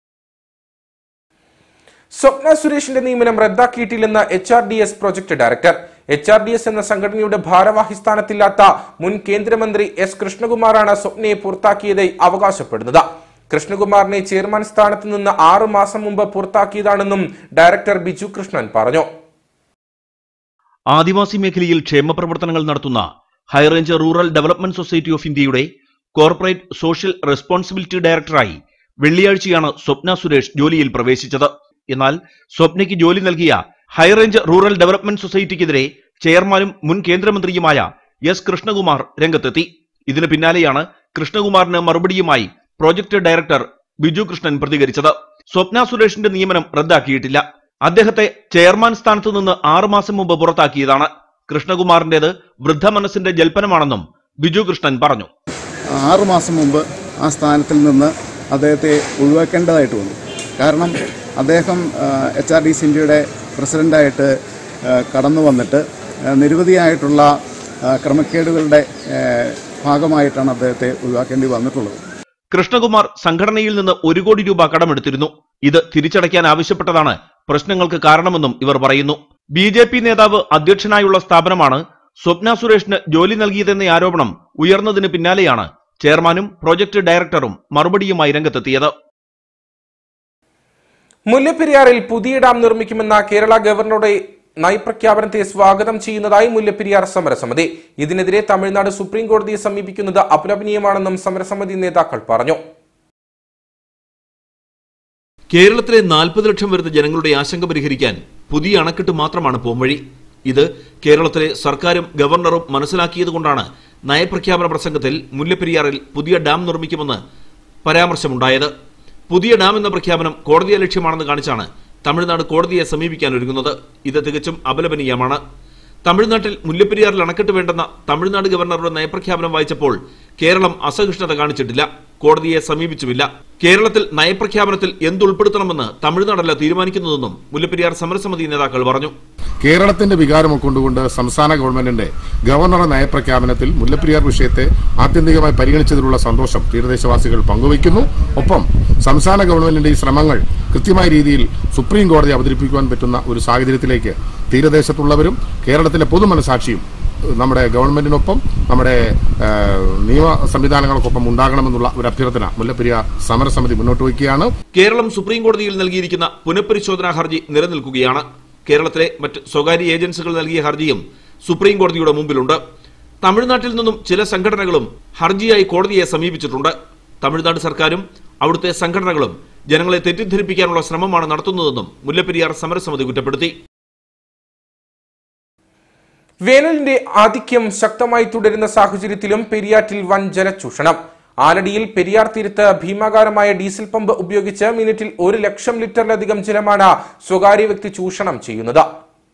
സ്വപ്ന സുരേഷിന്റെ നിയമനം റദ്ദാക്കിയിട്ടില്ലെന്ന് H R D S project director. H R D S എന്ന സംഘടനയുടെ ഭാരവാഹി സ്ഥാനത്തില്ലാത്ത മുൻ കേന്ദ്രമന്ത്രി എസ് കൃഷ്ണകുമാറാണ് സ്വപ്നയെ പുറത്താക്കിയതായി അവകാശപ്പെടുന്നത്. കൃഷ്ണകുമാറിനെ ചെയർമാൻ സ്ഥാനത്ത് നിന്ന് ആറു മാസം മുമ്പ് പുറത്താക്കിയതാണെന്നും ഡയറക്ടർ ബിജു കൃഷ്ണൻ പറഞ്ഞു. ആദിവാസി മേഖലയിൽ ക്ഷേമപ്രവർത്തനങ്ങൾ നടത്തുന്ന high range rural development society of ഇന്ത്യയുടെ കോർപ്പറേറ്റ് സോഷ്യൽ റെസ്പോൺസിബിലിറ്റി ഡയറക്ടറായി വെള്ളിയാഴ്ചയാണ് സ്വപ്ന സുരേഷ് ജോലിയിൽ പ്രവേശിച്ചത്. എന്നാൽ സ്വപ്നയ്ക്ക് ജോലി നൽകിയ ഹൈറേഞ്ച് റൂറൽ ഡെവലപ്മെന്റ് സൊസൈറ്റിക്കെതിരെ ചെയർമാനും മുൻ കേന്ദ്രമന്ത്രിയുമായ എസ് കൃഷ്ണകുമാർ രംഗത്തെത്തി. ഇതിന് പിന്നാലെയാണ് കൃഷ്ണകുമാറിന് മറുപടിയുമായി പ്രോജക്ട് ഡയറക്ടർ ബിജു കൃഷ്ണൻ പ്രതികരിച്ചത്. സ്വപ്ന സുരേഷിന്റെ നിയമനം റദ്ദാക്കിയിട്ടില്ല. അദ്ദേഹത്തെ ചെയർമാൻ സ്ഥാനത്ത് നിന്ന് ആറുമാസം മുമ്പ് പുറത്താക്കിയതാണ്. കൃഷ്ണകുമാറിന്റേത് വൃദ്ധമനസ്സിന്റെ ജൽപ്പനമാണെന്നും ബിജു കൃഷ്ണൻ പറഞ്ഞു. ആറുമാസം മുമ്പ് ആ സ്ഥാനത്തിൽ നിന്ന് അദ്ദേഹത്തെ ഒഴിവാക്കേണ്ടതായിട്ട് വന്നു. കാരണം അദ്ദേഹം എച്ച് ആർ ഡി സി ഇന്ത്യയുടെ പ്രസിഡന്റായിട്ട് കടന്നു വന്നിട്ട് നിരവധിയായിട്ടുള്ള ക്രമക്കേടുകളുടെ ഭാഗമായിട്ടാണ് അദ്ദേഹത്തെ ഒഴിവാക്കേണ്ടി വന്നിട്ടുള്ളത്. കൃഷ്ണകുമാർ സംഘടനയിൽ നിന്ന് ഒരു കോടി രൂപ കടമെടുത്തിരുന്നു. ഇത് തിരിച്ചടയ്ക്കാൻ ആവശ്യപ്പെട്ടതാണ് പ്രശ്നങ്ങൾക്ക് കാരണമെന്നും ഇവർ പറയുന്നു. ബി ജെ പി നേതാവ് അധ്യക്ഷനായുള്ള സ്ഥാപനമാണ് സ്വപ്ന സുരേഷിന് ജോലി നൽകിയതെന്ന ആരോപണം ഉയർന്നതിന് പിന്നാലെയാണ് ചെയർമാനും പ്രോജക്ട് ഡയറക്ടറും മറുപടിയുമായി രംഗത്തെത്തിയത്. മുല്ലപ്പെരിയാറിൽ പുതിയ ഡാം നിർമ്മിക്കുമെന്ന കേരള ഗവർണറുടെ നയപ്രഖ്യാപനത്തെ സ്വാഗതം ചെയ്യുന്നതായി മുല്ലപ്പെരിയാർ സമരസമിതി. ഇതിനെതിരെ തമിഴ്നാട് സുപ്രീം കോടതിയെ സമീപിക്കുന്നത് അപലപനീയമാണെന്നും സമരസമിതി നേതാക്കൾ പറഞ്ഞു. കേരളത്തിലെ നാൽപ്പത് ലക്ഷം വരുന്ന ജനങ്ങളുടെ ആശങ്ക പരിഹരിക്കാൻ പുതിയ അണക്കെട്ട് മാത്രമാണ് പോംവഴി. ഇത് കേരളത്തിലെ സർക്കാരും ഗവർണറും മനസ്സിലാക്കിയതുകൊണ്ടാണ് നയപ്രഖ്യാപന പ്രസംഗത്തിൽ മുല്ലപ്പെരിയാറിൽ പുതിയ ഡാം നിർമ്മിക്കുമെന്ന് പരാമർശമുണ്ടായത്. പുതിയ ഡാം എന്ന പ്രഖ്യാപനം കോടതിയെ ലക്ഷ്യമാണെന്ന് കാണിച്ചാണ് തമിഴ്നാട് കോടതിയെ സമീപിക്കാൻ ഒരുങ്ങുന്നത്. ഇത് തികച്ചും അപലപനീയമാണ്. തമിഴ്നാട്ടിൽ മുല്ലപ്പെരിയാറിൽ അണക്കെട്ട് വേണ്ടെന്ന തമിഴ്നാട് ഗവർണറുടെ നയപ്രഖ്യാപനം വായിച്ചപ്പോൾ കേരളം അസഹിഷ്ണുത കാണിച്ചിട്ടില്ല, കോടതിയെ സമീപിച്ചുമില്ല. കേരളത്തിൽ നയപ്രഖ്യാപനത്തിൽ എന്തുൾപ്പെടുത്തണമെന്ന് തമിഴ്നാടല്ല തീരുമാനിക്കുന്നതെന്നും മുല്ലപ്പെരിയാർ സമരസമിതി നേതാക്കൾ പറഞ്ഞു. കേരളത്തിന്റെ വികാരം ഉൾക്കൊണ്ടുകൊണ്ട് സംസ്ഥാന ഗവൺമെന്റിന്റെ ഗവർണറുടെ നയപ്രഖ്യാപനത്തിൽ മുല്ലപ്പെരിയാർ വിഷയത്തെ ആത്യന്തികമായി പരിഗണിച്ചതിലുള്ള സന്തോഷം തീരദേശവാസികൾ പങ്കുവയ്ക്കുന്നു. ഒപ്പം സംസ്ഥാന ഗവൺമെന്റിന്റെ ഈ ശ്രമങ്ങൾ കൃത്യമായ രീതിയിൽ സുപ്രീം കോടതി അവതരിപ്പിക്കുവാൻ പറ്റുന്ന ഒരു സാഹചര്യത്തിലേക്ക് തീരദേശത്തുള്ളവരും കേരളത്തിലെ പൊതുമനസാക്ഷിയും നമ്മുടെ ഗവൺമെന്റിനൊപ്പം നമ്മുടെ നിയമ സംവിധാനങ്ങൾക്കൊപ്പം ഉണ്ടാകണമെന്നുള്ള ഒരു അഭ്യർത്ഥന മുല്ലപ്പെരിയാർ സമരസമിതി മുന്നോട്ട് വയ്ക്കുകയാണ്. കേരളം സുപ്രീം കോടതിയിൽ നൽകിയിരിക്കുന്ന പുനഃപരിശോധനാ ഹർജി നിലനിൽക്കുകയാണ്. കേരളത്തിലെ മറ്റ് സ്വകാര്യ ഏജൻസികൾ നൽകിയ ഹർജിയും സുപ്രീം കോടതിയുടെ മുമ്പിലുണ്ട്. തമിഴ്നാട്ടിൽ നിന്നും ചില സംഘടനകളും ഹർജിയായി കോടതിയെ സമീപിച്ചിട്ടുണ്ട്. തമിഴ്നാട് സർക്കാരും അവിടുത്തെ സംഘടനകളും ജനങ്ങളെ തെറ്റിദ്ധരിപ്പിക്കാനുള്ള ശ്രമമാണ് നടത്തുന്നതെന്നും മുല്ലപ്പെരിയാർ സമരസമിതി കുറ്റപ്പെടുത്തി. വേനലിന്റെ ആധിക്യം ശക്തമായി തുടരുന്ന സാഹചര്യത്തിലും പെരിയാറ്റിൽ വൻ ജലചൂഷണം. ആലടിയിൽ പെരിയാർ തീരത്ത് ഭീമാകാരമായ ഡീസൽ പമ്പ് ഉപയോഗിച്ച് മിനിറ്റിൽ ഒരു ലക്ഷം ലിറ്ററിലധികം ജലമാണ് സ്വകാര്യ വ്യക്തി ചൂഷണം ചെയ്യുന്നത്.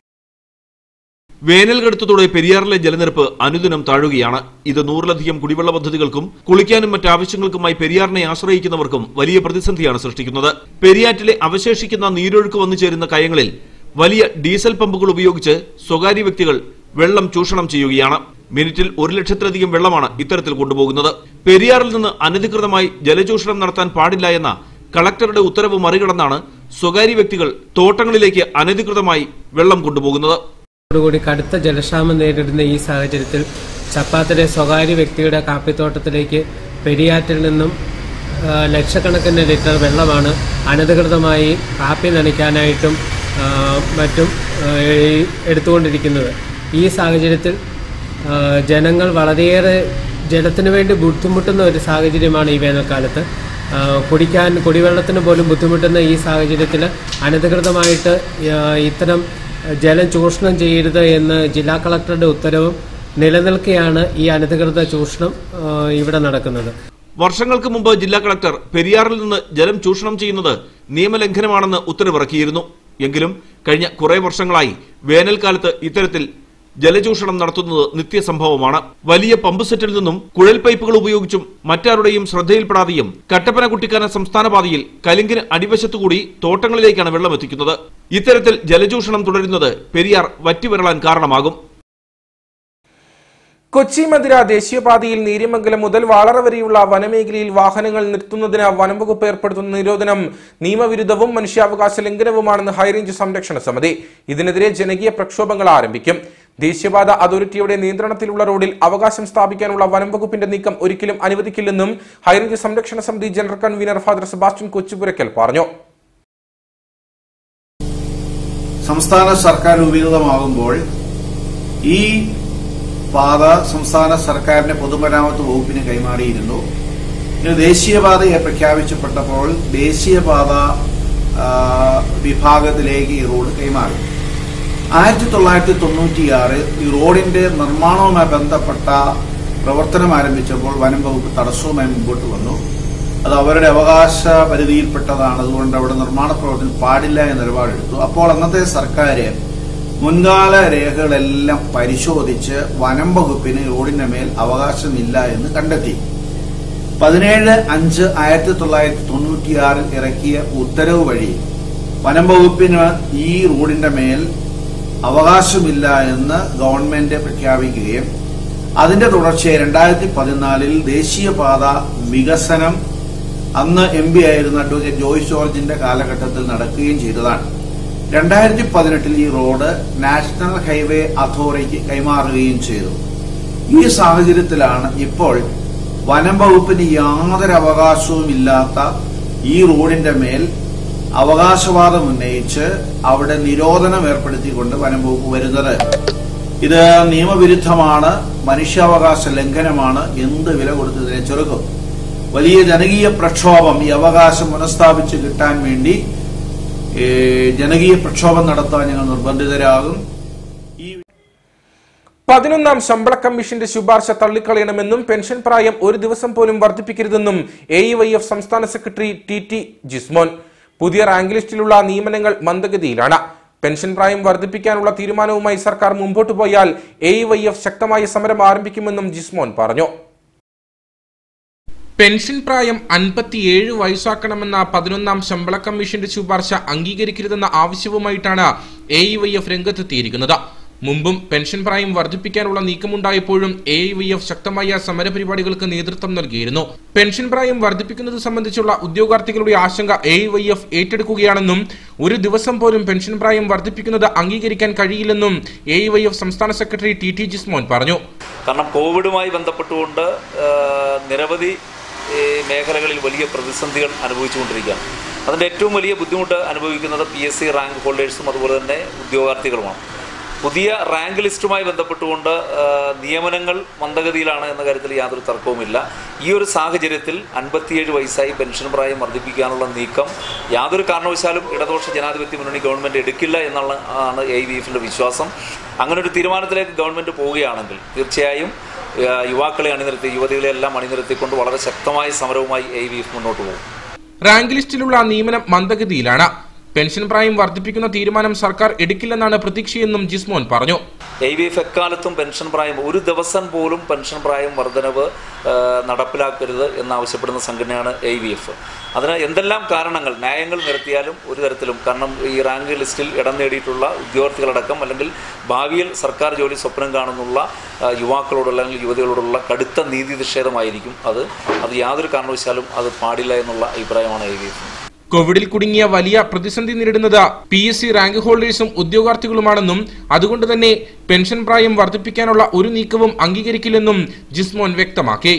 വേനൽ കടുത്തതോടെ പെരിയാറിലെ ജലനിരപ്പ് അനുദിനം താഴുകയാണ്. ഇത് നൂറിലധികം കുടിവെള്ള പദ്ധതികൾക്കും കുളിക്കാനും മറ്റ് ആവശ്യങ്ങൾക്കുമായി പെരിയാറിനെ ആശ്രയിക്കുന്നവർക്കും വലിയ പ്രതിസന്ധിയാണ് സൃഷ്ടിക്കുന്നത്. പെരിയാറ്റിലെ അവശേഷിക്കുന്ന നീരൊഴുക്ക് വന്നു ചേരുന്ന കയങ്ങളിൽ വലിയ ഡീസൽ പമ്പുകൾ ഉപയോഗിച്ച് സ്വകാര്യ വ്യക്തികൾ വെള്ളം ചൂഷണം ചെയ്യുകയാണ്. മിനിറ്റിൽ ഒരു ലക്ഷത്തിലധികം വെള്ളമാണ് ഇത്തരത്തിൽ കൊണ്ടുപോകുന്നത്. പെരിയാറിൽ നിന്ന് അനധികൃതമായി ജലചൂഷണം നടത്താൻ പാടില്ല എന്ന കളക്ടറുടെ ഉത്തരവ് മറികടന്നാണ് സ്വകാര്യ വ്യക്തികൾ തോട്ടങ്ങളിലേക്ക് അനധികൃതമായി വെള്ളം കൊണ്ടുപോകുന്നത്. ോടുകൂടി കടുത്ത ജലക്ഷാമം നേരിടുന്ന ഈ സാഹചര്യത്തിൽ ചപ്പാത്തിലെ സ്വകാര്യ വ്യക്തിയുടെ കാപ്പിത്തോട്ടത്തിലേക്ക് പെരിയാറ്റിൽ നിന്നും ലക്ഷക്കണക്കിന് ലിറ്റർ വെള്ളമാണ് അനധികൃതമായി കാപ്പി നനയ്ക്കാനായിട്ടും മറ്റും എടുത്തുകൊണ്ടിരിക്കുന്നത്. ഈ സാഹചര്യത്തിൽ ജനങ്ങൾ വളരെയേറെ ജലത്തിനു വേണ്ടി ബുദ്ധിമുട്ടുന്ന ഒരു സാഹചര്യമാണ് ഈ വേനൽക്കാലത്ത്. കുടിക്കാൻ കുടിവെള്ളത്തിന് പോലും ബുദ്ധിമുട്ടുന്ന ഈ സാഹചര്യത്തിൽ അനധികൃതമായിട്ട് ഇത്തരം ജലം ചൂഷണം ചെയ്യരുത് എന്ന് ജില്ലാ കളക്ടറുടെ ഉത്തരവും നിലനിൽക്കെയാണ് ഈ അനധികൃത ചൂഷണം ഇവിടെ നടക്കുന്നത്. വർഷങ്ങൾക്ക് മുമ്പ് ജില്ലാ കളക്ടർ പെരിയാറിൽ നിന്ന് ജലം ചൂഷണം ചെയ്യുന്നത് നിയമലംഘനമാണെന്ന് ഉത്തരവിറക്കിയിരുന്നു. എങ്കിലും കഴിഞ്ഞ കുറെ വർഷങ്ങളായി വേനൽക്കാലത്ത് ഇത്തരത്തിൽ ജലചൂഷണം നടത്തുന്നത് നിത്യസംഭവമാണ്. വലിയ പമ്പ് സെറ്റിൽ നിന്നും കുഴൽ പൈപ്പുകൾ ഉപയോഗിച്ചും മറ്റാരുടെയും ശ്രദ്ധയിൽപ്പെടാതെയും കട്ടപ്പന കുട്ടിക്കാന സംസ്ഥാന പാതയിൽ കലിങ്കിന് അടിവശത്തുകൂടി തോട്ടങ്ങളിലേക്കാണ് വെള്ളം എത്തിക്കുന്നത്. ഇത്തരത്തിൽ ജലചൂഷണം തുടരുന്നത് പെരിയാർ വറ്റിവരളാൻ കാരണമാകും. കൊച്ചി മധുര ദേശീയപാതയിൽ നീരിമംഗലം മുതൽ വാളറ വരെയുള്ള വനമേഖലയിൽ വാഹനങ്ങൾ നിർത്തുന്നതിന് വനംവകുപ്പ് ഏർപ്പെടുത്തുന്ന നിരോധനം നിയമവിരുദ്ധവും മനുഷ്യാവകാശ ലംഘനവുമാണെന്ന് ഹൈറേഞ്ച് സംരക്ഷണ സമിതി. ഇതിനെതിരെ ജനകീയ പ്രക്ഷോഭങ്ങൾ ആരംഭിക്കും. ദേശീയപാത അതോറിറ്റിയുടെ നിയന്ത്രണത്തിലുള്ള റോഡിൽ അവകാശം സ്ഥാപിക്കാനുള്ള വനംവകുപ്പിന്റെ നീക്കം ഒരിക്കലും അനുവദിക്കില്ലെന്നും ഹൈറേഞ്ച് സംരക്ഷണ സമിതി general convener father Sebastian Kochupurakkal പറഞ്ഞു. സംസ്ഥാന സർക്കാർ രൂപീകൃതമാകുമ്പോൾ ഈ പാത സംസ്ഥാന സർക്കാരിന്റെ പൊതുമരാമത്ത് വകുപ്പിന് കൈമാറിയിരുന്നു. ഇനി ദേശീയപാതയെ പ്രഖ്യാപിച്ചപ്പെട്ടപ്പോൾ ദേശീയപാത വിഭാഗത്തിലേക്ക് ഈ റോഡ് കൈമാറി. ആയിരത്തി തൊള്ളായിരത്തി തൊണ്ണൂറ്റിയാറ് ഈ റോഡിന്റെ നിർമ്മാണവുമായി ബന്ധപ്പെട്ട പ്രവർത്തനം ആരംഭിച്ചപ്പോൾ വനം വകുപ്പ് തടസ്സവുമായി മുമ്പോട്ട് വന്നു. അത് അവരുടെ അവകാശ പരിധിയിൽപ്പെട്ടതാണ്, അതുകൊണ്ട് അവിടെ നിർമ്മാണ പ്രവർത്തനം പാടില്ല എന്ന നിലപാടെടുത്തു. അപ്പോൾ അന്നത്തെ സർക്കാർ മുൻകാല രേഖകളെല്ലാം പരിശോധിച്ച് വനം വകുപ്പിന് റോഡിന്റെ മേൽ അവകാശമില്ല എന്ന് കണ്ടെത്തി. പതിനേഴ് അഞ്ച് ആയിരത്തി തൊള്ളായിരത്തി തൊണ്ണൂറ്റിയാറിൽ ഇറക്കിയ ഉത്തരവ് വഴി വനം വകുപ്പിന് ഈ റോഡിന്റെ മേൽ അവകാശമില്ല എന്ന് ഗവൺമെന്റ് പ്രഖ്യാപിക്കുകയും അതിന്റെ തുടർച്ചയായി രണ്ടായിരത്തി പതിനാലിൽ ദേശീയപാത വികസനം അന്ന് എം പി ആയിരുന്ന അഡ്വക്കേറ്റ് ജോയ്സ് ജോർജിന്റെ കാലഘട്ടത്തിൽ നടക്കുകയും ചെയ്തതാണ്. രണ്ടായിരത്തി പതിനെട്ടിൽ ഈ റോഡ് നാഷണൽ ഹൈവേ അതോറിറ്റിക്ക് കൈമാറുകയും ചെയ്തു. ഈ സാഹചര്യത്തിലാണ് ഇപ്പോൾ വനം വകുപ്പിന് യാതൊരു അവകാശവും ഇല്ലാത്ത ഈ റോഡിന്റെ മേൽ അവകാശവാദം ഉന്നയിച്ച് അവിടെ നിരോധനം ഏർപ്പെടുത്തിക്കൊണ്ട് വനം വകുപ്പ് വരുന്നത്. ഇത് നിയമവിരുദ്ധമാണ്, മനുഷ്യാവകാശ ലംഘനമാണ്. എന്ത് വില കൊടുത്തതിനെ ചെറുക്കും. വലിയ ജനകീയ പ്രക്ഷോഭം ഈ അവകാശം പുനഃസ്ഥാപിച്ച് കിട്ടാൻ വേണ്ടി ജനകീയ പ്രക്ഷോഭം നടത്താൻ ഞങ്ങൾ നിർബന്ധിതരാകും. പതിനൊന്നാം ശമ്പള കമ്മീഷന്റെ ശുപാർശ തള്ളിക്കളയണമെന്നും പെൻഷൻ പ്രായം ഒരു ദിവസം പോലും വർദ്ധിപ്പിക്കരുതെന്നും എ ഇ വൈ എഫ് സംസ്ഥാന സെക്രട്ടറി ടി ടി ജിസ്മോൻ. പുതിയ റാങ്ക് ലിസ്റ്റിലുള്ള നിയമനങ്ങൾ മന്ദഗതിയിലാണ്. പെൻഷൻ പ്രായം വർദ്ധിപ്പിക്കാനുള്ള തീരുമാനവുമായി സർക്കാർ മുമ്പോട്ട് പോയാൽ എ ഇ വൈ എഫ് ശക്തമായ സമരം ആരംഭിക്കുമെന്നും ജിസ്മോൻ പറഞ്ഞു. പെൻഷൻ പ്രായം അൻപത്തിയേഴ് വയസ്സാക്കണമെന്ന പതിനൊന്നാം ശമ്പള കമ്മീഷന്റെ ശുപാർശ അംഗീകരിക്കരുതെന്ന ആവശ്യവുമായിട്ടാണ് എ ഇ വൈ എഫ് രംഗത്തെത്തിയിരിക്കുന്നത്. മുമ്പും പെൻഷൻ പ്രായം വർദ്ധിപ്പിക്കാനുള്ള നീക്കമുണ്ടായപ്പോഴും എ ഐ വൈ എഫ് ശക്തമായ സമരപരിപാടികൾക്ക് നേതൃത്വം നൽകിയിരുന്നു. പെൻഷൻ പ്രായം വർദ്ധിപ്പിക്കുന്നത് സംബന്ധിച്ചുള്ള ഉദ്യോഗാർത്ഥികളുടെ ആശങ്ക എ ഐ വൈ എഫ് ഏറ്റെടുക്കുകയാണെന്നും ഒരു ദിവസം പോലും പെൻഷൻ പ്രായം വർദ്ധിപ്പിക്കുന്നത് അംഗീകരിക്കാൻ കഴിയില്ലെന്നും എ ഐ വൈ എഫ് സംസ്ഥാന സെക്രട്ടറി ടി ടി ജിസ്മോൻ പറഞ്ഞു. കാരണം കോവിഡുമായി ബന്ധപ്പെട്ടുകൊണ്ട് നിരവധി മേഖലകളിൽ വലിയ പ്രതിസന്ധികൾ അനുഭവിച്ചുകൊണ്ടിരിക്കുകയാണ്. അതിൻ്റെ ഏറ്റവും വലിയ ബുദ്ധിമുട്ട് അനുഭവിക്കുന്നത് പി എസ് സി റാങ്ക് ഹോൾഡേഴ്സും അതുപോലെ തന്നെ ഉദ്യോഗാർത്ഥികളുമാണ്. പുതിയ റാങ്ക് ലിസ്റ്റുമായി ബന്ധപ്പെട്ടുകൊണ്ട് നിയമനങ്ങൾ മന്ദഗതിയിലാണ് എന്ന കാര്യത്തിൽ യാതൊരു തർക്കവുമില്ല. ഈ ഒരു സാഹചര്യത്തിൽ അൻപത്തിയേഴ് വയസ്സായി പെൻഷൻ പ്രായം വർദ്ധിപ്പിക്കാനുള്ള നീക്കം യാതൊരു കാരണവശാലും ഇടതുപക്ഷ ജനാധിപത്യ മുന്നണി ഗവൺമെൻറ് എടുക്കില്ല എന്നുള്ളതാണ് എ വി എഫിൻ്റെ വിശ്വാസം. അങ്ങനെ ഒരു തീരുമാനത്തിലേക്ക് ഗവൺമെൻറ് പോവുകയാണെങ്കിൽ തീർച്ചയായും യുവാക്കളെ അണിനിരത്തി യുവതികളെ എല്ലാം അണിനിരത്തിക്കൊണ്ട് വളരെ ശക്തമായ സമരവുമായി എ വി എഫ് മുന്നോട്ട് പോകും. റാങ്ക് ലിസ്റ്റിലുള്ള നിയമനം മന്ദഗതിയിലാണ്. പെൻഷൻ പ്രായം വർദ്ധിപ്പിക്കുന്ന തീരുമാനം സർക്കാർ എടുക്കില്ലെന്നാണ് പ്രതീക്ഷയെന്നും ജിസ്മോൻ പറഞ്ഞു. എ വി എഫ് എക്കാലത്തും പെൻഷൻ പ്രായം ഒരു ദിവസം പോലും പെൻഷൻ പ്രായം വർധനവ് നടപ്പിലാക്കരുത് എന്നാവശ്യപ്പെടുന്ന സംഘടനയാണ് എ വി എഫ്. അതിന് എന്തെല്ലാം കാരണങ്ങൾ ന്യായങ്ങൾ നിരത്തിയാലും ഒരു തരത്തിലും, കാരണം ഈ റാങ്ക് ലിസ്റ്റിൽ ഇടം നേടിയിട്ടുള്ള ഉദ്യോഗാർത്ഥികളടക്കം അല്ലെങ്കിൽ ഭാവിയിൽ സർക്കാർ ജോലി സ്വപ്നം കാണുന്നുള്ള യുവാക്കളോടുള്ള അല്ലെങ്കിൽ യുവതികളോടുള്ള കടുത്ത നീതി നിഷേധമായിരിക്കും അത്. അത് യാതൊരു കാരണവശാലും അത് പാടില്ല എന്നുള്ള അഭിപ്രായമാണ് എ വി എഫ്. കോവിഡിൽ കുടുങ്ങിയ വലിയ പ്രതിസന്ധി നേരിടുന്നത് പി എസ് സി റാങ്ക് ഹോൾഡേഴ്സും ഉദ്യോഗാർത്ഥികളുമാണെന്നും അതുകൊണ്ട് തന്നെ പെൻഷൻ പ്രായം വർദ്ധിപ്പിക്കാനുള്ള ഒരു നീക്കവും അംഗീകരിക്കില്ലെന്നും ജിസ്മോൻ വ്യക്തമാക്കി.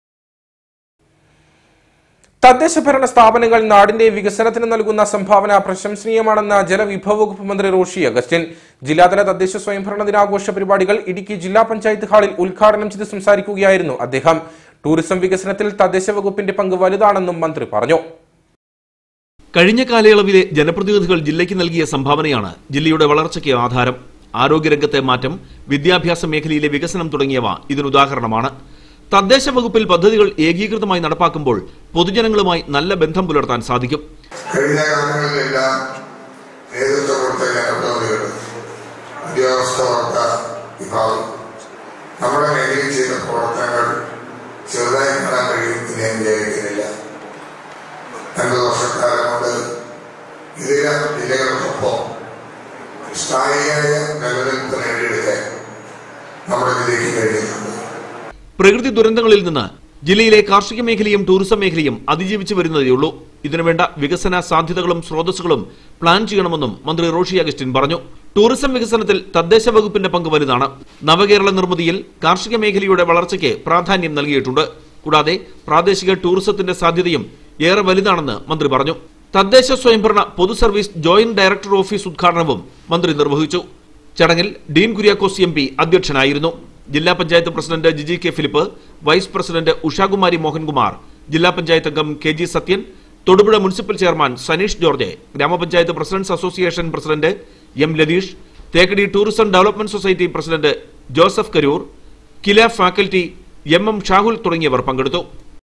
തദ്ദേശ ഭരണ സ്ഥാപനങ്ങൾ നാടിന്റെ വികസനത്തിന് നൽകുന്ന സംഭാവന പ്രശംസനീയമാണെന്ന് ജലവിഭവ വകുപ്പ് മന്ത്രി റോഷി അഗസ്റ്റിൻ. ജില്ലാതല തദ്ദേശ സ്വയംഭരണ ദിനാഘോഷ പരിപാടികൾ ഇടുക്കി ജില്ലാ പഞ്ചായത്ത് ഹാളിൽ ഉദ്ഘാടനം ചെയ്ത് സംസാരിക്കുകയായിരുന്നു അദ്ദേഹം. ടൂറിസം വികസനത്തിൽ തദ്ദേശ വകുപ്പിന്റെ പങ്ക് വലുതാണെന്നും മന്ത്രി പറഞ്ഞു. കഴിഞ്ഞ കാലയളവിലെ ജനപ്രതിനിധികൾ ജില്ലയ്ക്ക് നൽകിയ സംഭാവനയാണ് ജില്ലയുടെ വളർച്ചയ്ക്ക് ആധാരം. ആരോഗ്യരംഗത്തെ മാറ്റം, വിദ്യാഭ്യാസ മേഖലയിലെ വികസനം തുടങ്ങിയവ ഇതിനുദാഹരണമാണ്. തദ്ദേശ വകുപ്പിൽ പദ്ധതികൾ ഏകീകൃതമായി നടപ്പാക്കുമ്പോൾ പൊതുജനങ്ങളുമായി നല്ല ബന്ധം പുലർത്താൻ സാധിക്കും. കഴിഞ്ഞ കാലങ്ങളിലെല്ലാം നേതൃത്വം കൊടുത്ത ജനപ്രതിനിധികൾ, ഉദ്യോഗസ്ഥ വിഭാഗം നമ്മുടെ മേഖലയിൽ ചെയ്ത പ്രവർത്തനങ്ങൾ ചെറുതായി കാണാൻ കഴിയുമെന്ന് ഞാൻ വിചാരിക്കുന്നില്ല. രണ്ടു വർഷക്കാലം കൊണ്ട് ഇതര ജില്ലകൾക്കൊപ്പം സ്ഥായിയായ നിലനിൽപ്പ് നേടിയെടുക്കാൻ നമ്മുടെ ജില്ലയ്ക്ക് കഴിയുന്നുണ്ട്. പ്രകൃതി ദുരന്തങ്ങളിൽ നിന്ന് ജില്ലയിലെ കാർഷിക മേഖലയും ടൂറിസം മേഖലയും അതിജീവിച്ചു വരുന്നതേയുള്ളൂ. ഇതിനുവേണ്ട വികസന സാധ്യതകളും സ്രോതസ്സുകളും പ്ലാൻ ചെയ്യണമെന്നും മന്ത്രി റോഷി അഗസ്റ്റിൻ പറഞ്ഞു. ടൂറിസം വികസനത്തിൽ തദ്ദേശ വകുപ്പിന്റെ പങ്ക് വലുതാണ്. നവകേരള നിർമ്മിതിയിൽ കാർഷിക മേഖലയുടെ വളർച്ചയ്ക്ക് പ്രാധാന്യം നൽകിയിട്ടുണ്ട്. കൂടാതെ പ്രാദേശിക ടൂറിസത്തിന്റെ സാധ്യതയും ഏറെ വലുതാണെന്ന് മന്ത്രി പറഞ്ഞു. തദ്ദേശ സ്വയംഭരണ പൊതു സർവീസ് ജോയിന്റ് ഡയറക്ടർ ഓഫീസ് ഉദ്ഘാടനവും മന്ത്രി നിർവഹിച്ചു. ചടങ്ങിൽ ഡീൻ കുര്യാക്കോസ് എം പി അധ്യക്ഷനായിരുന്നു. ജില്ലാ panchayat president Jiji K Philip, vice president Ushakumari Mohankumar, ജില്ലാ പഞ്ചായത്ത് അംഗം K G Sathyan, Thodupuzha municipal chairman Saneesh George, ഗ്രാമപഞ്ചായത്ത് presidents association president M Latheesh, Thekkady tourism development society president Joseph Karoor, KILA faculty M M Shahul തുടങ്ങിയവർ പങ്കെടുത്തു.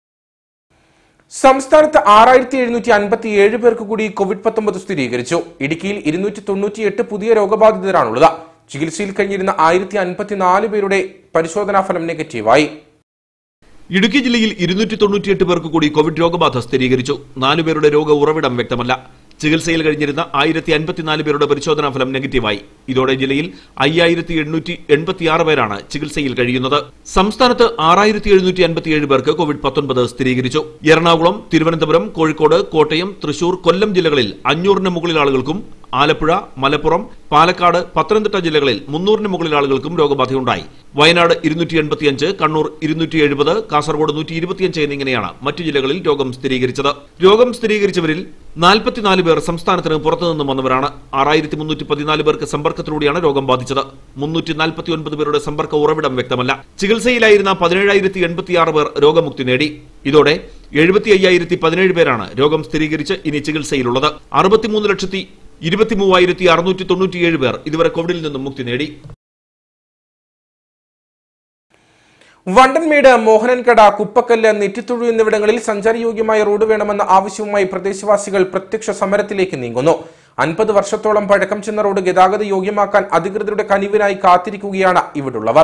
സംസ്ഥാനത്ത് ആറായിരത്തി എഴുന്നൂറ്റി അൻപത്തി ഏഴ് പേർക്ക് കൂടി കോവിഡ് പത്തൊമ്പത് സ്ഥിരീകരിച്ചു. ഇടുക്കിയിൽ ഇരുന്നൂറ്റി തൊണ്ണൂറ്റിയെട്ട് പുതിയ രോഗബാധിതരാണുള്ളത്. ചികിത്സയിൽ കഴിഞ്ഞിരുന്ന ആയിരത്തി അൻപത്തിനാല് പേരുടെ പരിശോധനാ ഫലം നെഗറ്റീവായി. ഇടുക്കി ജില്ലയിൽ ഇരുന്നൂറ്റി തൊണ്ണൂറ്റിയെട്ട് പേർക്ക് കൂടി കോവിഡ് രോഗബാധ സ്ഥിരീകരിച്ചു. നാലുപേരുടെ രോഗ ഉറവിടം വ്യക്തമല്ല. ചികിത്സയിൽ കഴിഞ്ഞിരുന്ന ആയിരത്തി അൻപത്തിനാല് പേരുടെ പരിശോധനാ ഫലം നെഗറ്റീവായി. ഇതോടെ ജില്ലയിൽ അയ്യായിരത്തി എണ്ണൂറ്റി എൺപത്തിയാറ് പേരാണ് ചികിത്സയിൽ കഴിയുന്നത്. സംസ്ഥാനത്ത് ആറായിരത്തി എഴുന്നൂറ്റി അൻപത്തിയേഴ് പേർക്ക് കോവിഡ് പത്തൊൻപത് സ്ഥിരീകരിച്ചു. എറണാകുളം, തിരുവനന്തപുരം, കോഴിക്കോട്, കോട്ടയം, തൃശൂർ, കൊല്ലം ജില്ലകളിൽ അഞ്ഞൂറിന് മുകളിൽ ആളുകൾക്കും ആലപ്പുഴ, മലപ്പുറം, പാലക്കാട്, പത്തനംതിട്ട ജില്ലകളിൽ മുന്നൂറിന് മുകളിൽ ആളുകൾക്കും രോഗബാധയുണ്ടായി. വയനാട് ഇരുന്നൂറ്റി എൺപത്തിയഞ്ച്, കണ്ണൂർ ഇരുന്നൂറ്റി എഴുപത്, കാസർഗോഡ് നൂറ്റി ഇരുപത്തിയഞ്ച് എന്നിങ്ങനെയാണ് മറ്റു ജില്ലകളിൽ രോഗം സ്ഥിരീകരിച്ചത്. രോഗം സ്ഥിരീകരിച്ചവരിൽ നാൽപ്പത്തിനാല് പേർ സംസ്ഥാനത്തിന് പുറത്തുനിന്നും വന്നവരാണ്. ആറായിരത്തി മുന്നൂറ്റി പതിനാല് പേർക്ക് സമ്പർക്കത്തിലൂടെയാണ് രോഗം ബാധിച്ചത്. മുന്നൂറ്റി നാൽപ്പത്തി ഒൻപത് പേരുടെ സമ്പർക്ക ഉറവിടം വ്യക്തമല്ല. ചികിത്സയിലായിരുന്ന പതിനേഴായിരത്തി എൺപത്തിയാറ് പേർ രോഗമുക്തി നേടി. ഇതോടെ എഴുപത്തി അയ്യായിരത്തി പതിനേഴ് പേരാണ് രോഗം സ്ഥിരീകരിച്ച് ഇനി ചികിത്സയിലുള്ളത്. അറുപത്തിമൂന്ന് ലക്ഷത്തി ഇരുപത്തി മൂവായിരത്തി അറുന്നൂറ്റി തൊണ്ണൂറ്റിയേഴ് പേർ ഇതുവരെ കോവിഡിൽ നിന്നും മുക്തി നേടി. വണ്ടൻമേട്, മോഹനൻകട, കുപ്പക്കല്ല്, നെറ്റിത്തുഴു എന്നിവിടങ്ങളിൽ സഞ്ചാരയോഗ്യമായ റോഡ് വേണമെന്ന ആവശ്യവുമായി പ്രദേശവാസികൾ പ്രത്യക്ഷ സമരത്തിലേക്ക് നീങ്ങുന്നു. അൻപത് വർഷത്തോളം പഴക്കം ചെന്ന റോഡ് ഗതാഗത യോഗ്യമാക്കാൻ അധികൃതരുടെ കനിവിനായി കാത്തിരിക്കുകയാണ് ഇവിടുള്ളവർ.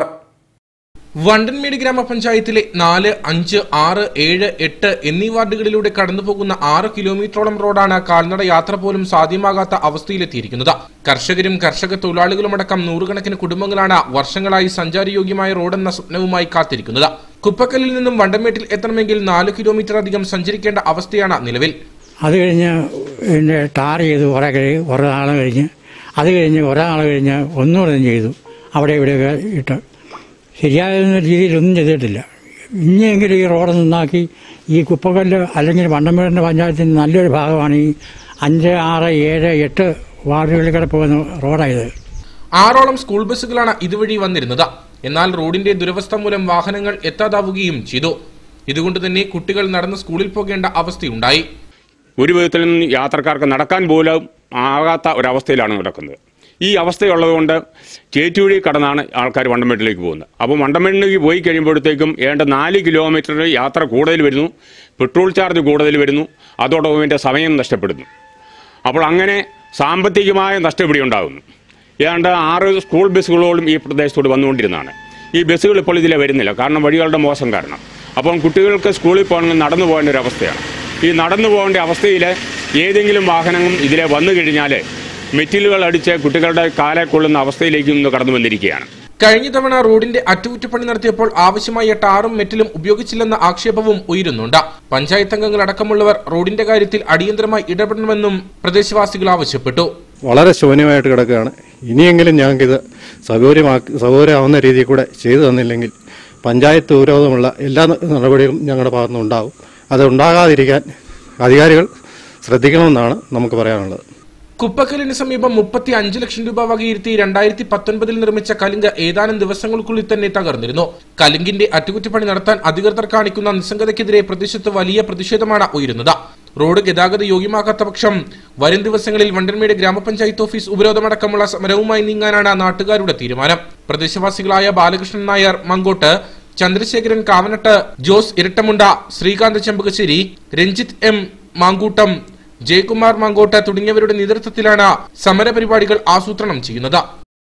വണ്ടൻമേട് ഗ്രാമപഞ്ചായത്തിലെ നാല്, അഞ്ച്, ആറ്, ഏഴ്, എട്ട് എന്നീ വാർഡുകളിലൂടെ കടന്നുപോകുന്ന ആറ് കിലോമീറ്ററോളം റോഡാണ് കാൽനട യാത്ര പോലും സാധ്യമാകാത്ത അവസ്ഥയിലെത്തിയിരിക്കുന്നത്. കർഷകരും കർഷക തൊഴിലാളികളുമടക്കം നൂറുകണക്കിന് കുടുംബങ്ങളാണ് വർഷങ്ങളായി സഞ്ചാരയോഗ്യമായ റോഡെന്ന സ്വപ്നവുമായി കാത്തിരിക്കുന്നത്. കുപ്പക്കല്ലിൽ നിന്നും വണ്ടൻമേട്ടിൽ എത്തണമെങ്കിൽ നാല് കിലോമീറ്റർ അധികം സഞ്ചരിക്കേണ്ട അവസ്ഥയാണ് നിലവിൽ. അത് കഴിഞ്ഞ് പിന്നെ ടാർ ചെയ്തു കുറേ കഴി കുറേ നാൾ കഴിഞ്ഞ് അത് കഴിഞ്ഞ് കുറേ നാൾ കഴിഞ്ഞ് ഒന്നുകൂടെ ചെയ്തു. അവിടെ ഇവിടെയൊക്കെ ഇട്ട് ശരിയായ രീതിയിലൊന്നും ചെയ്തിട്ടില്ല. ഇനിയെങ്കിലും ഈ റോഡ് നന്നാക്കി ഈ കുപ്പക്കല്ല് അല്ലെങ്കിൽ വണ്ടൻമേടിൻ്റെ പഞ്ചായത്തിൻ്റെ നല്ലൊരു ഭാഗമാണ് ഈ അഞ്ച്, ആറ്, ഏഴ്, എട്ട് വാർഡുകളിൽ കൂടെ പോകുന്ന റോഡായത്. ആറോളം സ്കൂൾ ബസ്സുകളാണ് ഇതുവഴി വന്നിരുന്നത്. എന്നാൽ റോഡിന്റെ ദുരവസ്ഥ മൂലം വാഹനങ്ങൾ എത്താതാവുകയും ചെയ്തു. ഇതുകൊണ്ട് തന്നെ കുട്ടികൾ നടന്ന് സ്കൂളിൽ പോകേണ്ട അവസ്ഥയുണ്ടായി. ഒരു വിധത്തിലും യാത്രക്കാർക്ക് നടക്കാൻ പോലും ആകാത്ത ഒരവസ്ഥയിലാണ് നടക്കുന്നത്. ഈ അവസ്ഥയുള്ളതുകൊണ്ട് ചേറ്റുവഴി കടന്നാണ് ആൾക്കാർ വണ്ടൻമേട്ടിലേക്ക് പോകുന്നത്. അപ്പോൾ വണ്ടൻമേട്ടിലേക്ക് പോയി കഴിയുമ്പോഴത്തേക്കും ഏണ്ട നാല് കിലോമീറ്റർ യാത്ര കൂടുതൽ വരുന്നു, പെട്രോൾ ചാർജ് കൂടുതൽ വരുന്നു, അതോടൊപ്പം ഇതിൻ്റെ സമയം നഷ്ടപ്പെടുന്നു. അപ്പോൾ അങ്ങനെ സാമ്പത്തികമായ നഷ്ടം ഇവിടെ ഉണ്ടാകുന്നു. ഏതാണ്ട് ആറ് സ്കൂൾ ബസ്സുകളോളം ഈ പ്രദേശത്തോട് വന്നുകൊണ്ടിരുന്നതാണ്. ഈ ബസ്സുകൾ ഇപ്പോൾ ഇതിലെ വരുന്നില്ല, കാരണം വഴികളുടെ മോശം കാരണം. അപ്പം കുട്ടികൾക്ക് സ്കൂളിൽ പോകണമെങ്കിൽ നടന്നു പോകേണ്ട ഒരു അവസ്ഥയാണ്. ഈ നടന്നു പോകേണ്ട അവസ്ഥയിൽ ഏതെങ്കിലും വാഹനവും ഇതിലെ വന്നു കഴിഞ്ഞാൽ മെറ്റീരിയലുകൾ അടിച്ച് കുട്ടികളുടെ കാലെ കൊള്ളുന്ന അവസ്ഥയിലേക്ക് ഇന്ന് കടന്നു വന്നിരിക്കുകയാണ്. കഴിഞ്ഞ തവണ റോഡിന്റെ അറ്റകുറ്റപ്പണി നടത്തിയപ്പോൾ ആവശ്യമായ ടാറും മെറ്റലും ഉപയോഗിച്ചില്ലെന്ന ആക്ഷേപവും ഉയരുന്നുണ്ട്. പഞ്ചായത്ത് അംഗങ്ങൾ അടക്കമുള്ളവർ റോഡിന്റെ കാര്യത്തിൽ അടിയന്തരമായി ഇടപെടണമെന്നും പ്രദേശവാസികൾ ആവശ്യപ്പെട്ടു. വളരെ ശൂന്യമായിട്ട് കിടക്കുകയാണ്. ഇനിയെങ്കിലും ഞങ്ങൾക്കിത് സൗകര്യമാക്കി സൗകര്യമാവുന്ന രീതിയിൽ കൂടെ ചെയ്തു തന്നില്ലെങ്കിൽ പഞ്ചായത്ത് വിരോധമുള്ള എല്ലാ നടപടികളും ഞങ്ങളുടെ ഭാഗത്തുനിന്ന് ഉണ്ടാവും. അത് ഉണ്ടാകാതിരിക്കാൻ അധികാരികൾ ശ്രദ്ധിക്കണമെന്നാണ് നമുക്ക് പറയാനുള്ളത്. കുപ്പക്കലിന് സമീപം മുപ്പത്തി അഞ്ച് ലക്ഷം രൂപ വകയിരുത്തി രണ്ടായിരത്തി പത്തൊൻപതിൽ നിർമ്മിച്ച കലുങ്ക് ഏതാനും ദിവസങ്ങൾക്കുള്ളിൽ തന്നെ തകർന്നിരുന്നു. കലുങ്കിന്റെ അറ്റകുറ്റപ്പണി നടത്താൻ അധികൃതർ കാണിക്കുന്ന നിസ്സംഗതയ്ക്കെതിരെ പ്രദേശത്ത് വലിയ പ്രതിഷേധമാണ് ഉയരുന്നത്. റോഡ് ഗതാഗത യോഗ്യമാക്കാത്ത പക്ഷം വരും ദിവസങ്ങളിൽ വണ്ടൻമേട് ഗ്രാമപഞ്ചായത്ത് ഓഫീസ് ഉപരോധമടക്കമുള്ള സമരവുമായി നീങ്ങാനാണ് നാട്ടുകാരുടെ തീരുമാനം. പ്രദേശവാസികളായ ബാലകൃഷ്ണൻ നായർ മങ്കോട്ട്, ചന്ദ്രശേഖരൻ കാവനട്ട്, ജോസ് ഇരട്ടമുണ്ട, ശ്രീകാന്ത് ചെമ്പകശ്ശേരി, രഞ്ജിത്ത് എം മാങ്കൂട്ടം, ജയകുമാർ മാങ്കോട്ട് തുടങ്ങിയവരുടെ നേതൃത്വത്തിലാണ് സമരപരിപാടികൾ ആസൂത്രണം ചെയ്യുന്നത്.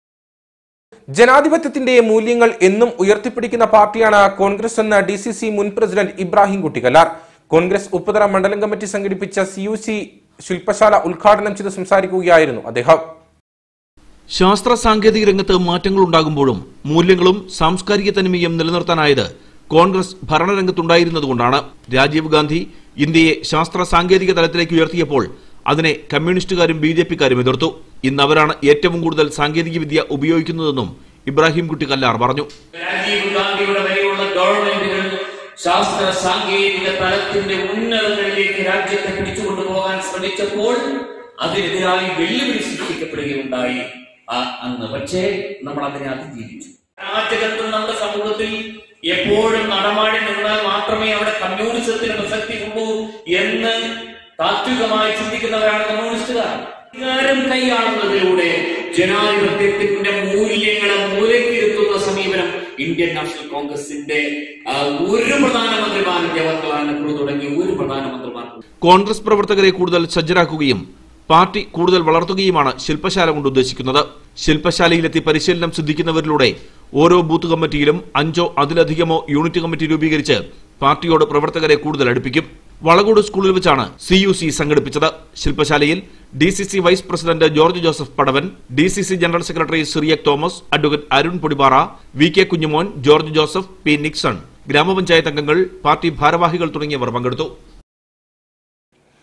ജനാധിപത്യത്തിന്റെ മൂല്യങ്ങൾ എന്നും ഉയർത്തിപ്പിടിക്കുന്ന പാർട്ടിയാണ് കോൺഗ്രസ് എന്ന് ഡി സി സി മുൻ പ്രസിഡന്റ് ഇബ്രാഹിം കുട്ടികല്ലാർ. കോൺഗ്രസ് ഉപ്പുതറ മണ്ഡലം കമ്മിറ്റി സംഘടിപ്പിച്ച സി യു സി ശില്പശാല ഉദ്ഘാടനം ചെയ്ത് സംസാരിക്കുകയായിരുന്നു അദ്ദേഹം. ശാസ്ത്ര സാങ്കേതിക രംഗത്ത് മാറ്റങ്ങൾ ഉണ്ടാകുമ്പോഴും മൂല്യങ്ങളും സാംസ്കാരിക തനിമയും നിലനിർത്താനായത് കോൺഗ്രസ് ഭരണരംഗത്തുണ്ടായിരുന്നതുകൊണ്ടാണ്. രാജീവ് ഗാന്ധി ഇന്ത്യയെ ശാസ്ത്ര സാങ്കേതിക തലത്തിലേക്ക് ഉയർത്തിയപ്പോൾ അതിനെ കമ്മ്യൂണിസ്റ്റുകാരും ബി ജെ പിക്കാരും എതിർത്തു. ഇന്ന് അവരാണ് ഏറ്റവും കൂടുതൽ സാങ്കേതിക വിദ്യ ഉപയോഗിക്കുന്നതെന്നും ഇബ്രാഹിം കുട്ടി കല്ലാർ പറഞ്ഞു. രാജീവ് ഗാന്ധിയുടെ വരെയുള്ള ഗവൺമെന്റുകൾ ശാസ്ത്ര സാങ്കേതിക തലത്തിന്റെ ഉന്നതങ്ങളിലേക്ക് രാജ്യത്തെ പിടിച്ചുകൊണ്ടുപോകാൻ ശ്രമിച്ചപ്പോൾ അതിനെതിരായി വെല്ലുവിളി സൃഷ്ടിക്കപ്പെടുകയുണ്ടായി അന്ന്. പക്ഷേ നമ്മൾ അതിനെ അതിജീവിച്ചു. രാജ്യത്തും നമ്മുടെ സമൂഹത്തിൽ എപ്പോഴും നടമാടി നിന്നാൽ മാത്രമേ അവിടെ കമ്മ്യൂണിസത്തിന് പ്രസക്തിയുള്ളൂ എന്ന് താത്വികമായി ചിന്തിക്കുന്നവരാണ് കമ്മ്യൂണിസ്റ്റുകാർ. അധികാരം കൈയാളുന്നതിലൂടെ ജനാധിപത്യത്തിന്റെ മൂല്യങ്ങളെ മൂലക്കിരുത്തുന്ന സമീപനം ഇന്ത്യൻ നാഷണൽ കോൺഗ്രസിന്റെ ഒരു പ്രധാനമന്ത്രിമാരും ജവഹർലാൽ നെഹ്റു തുടങ്ങിയ ഒരു പ്രധാനമന്ത്രിമാർ കോൺഗ്രസ് പ്രവർത്തകരെ കൂടുതൽ സജ്ജരാക്കുകയും പാർട്ടി കൂടുതൽ വളർത്തുകയുമാണ് ശില്പശാല കൊണ്ട് ഉദ്ദേശിക്കുന്നത്. ശില്പശാലയിലെത്തി പരിശീലനം സിദ്ധിക്കുന്നവരിലൂടെ ഓരോ ബൂത്ത് കമ്മിറ്റിയിലും അഞ്ചോ അതിലധികമോ യൂണിറ്റ് കമ്മിറ്റി രൂപീകരിച്ച് പാർട്ടിയോട് പ്രവർത്തകരെ കൂടുതൽ അടുപ്പിക്കും. വളകോട് സ്കൂളിൽ വെച്ചാണ് സി യു സി സംഘടിപ്പിച്ചത്. ശില്പശാലയിൽ D C C vice president George Joseph Padavan, D C C general secretary Cyriac Thomas, advocate Arun Podipara, V K Kunjumon, George Joseph, P Nixon, ഗ്രാമപഞ്ചായത്ത് അംഗങ്ങൾ, പാർട്ടി ഭാരവാഹികൾ തുടങ്ങിയവർ പങ്കെടുത്തു.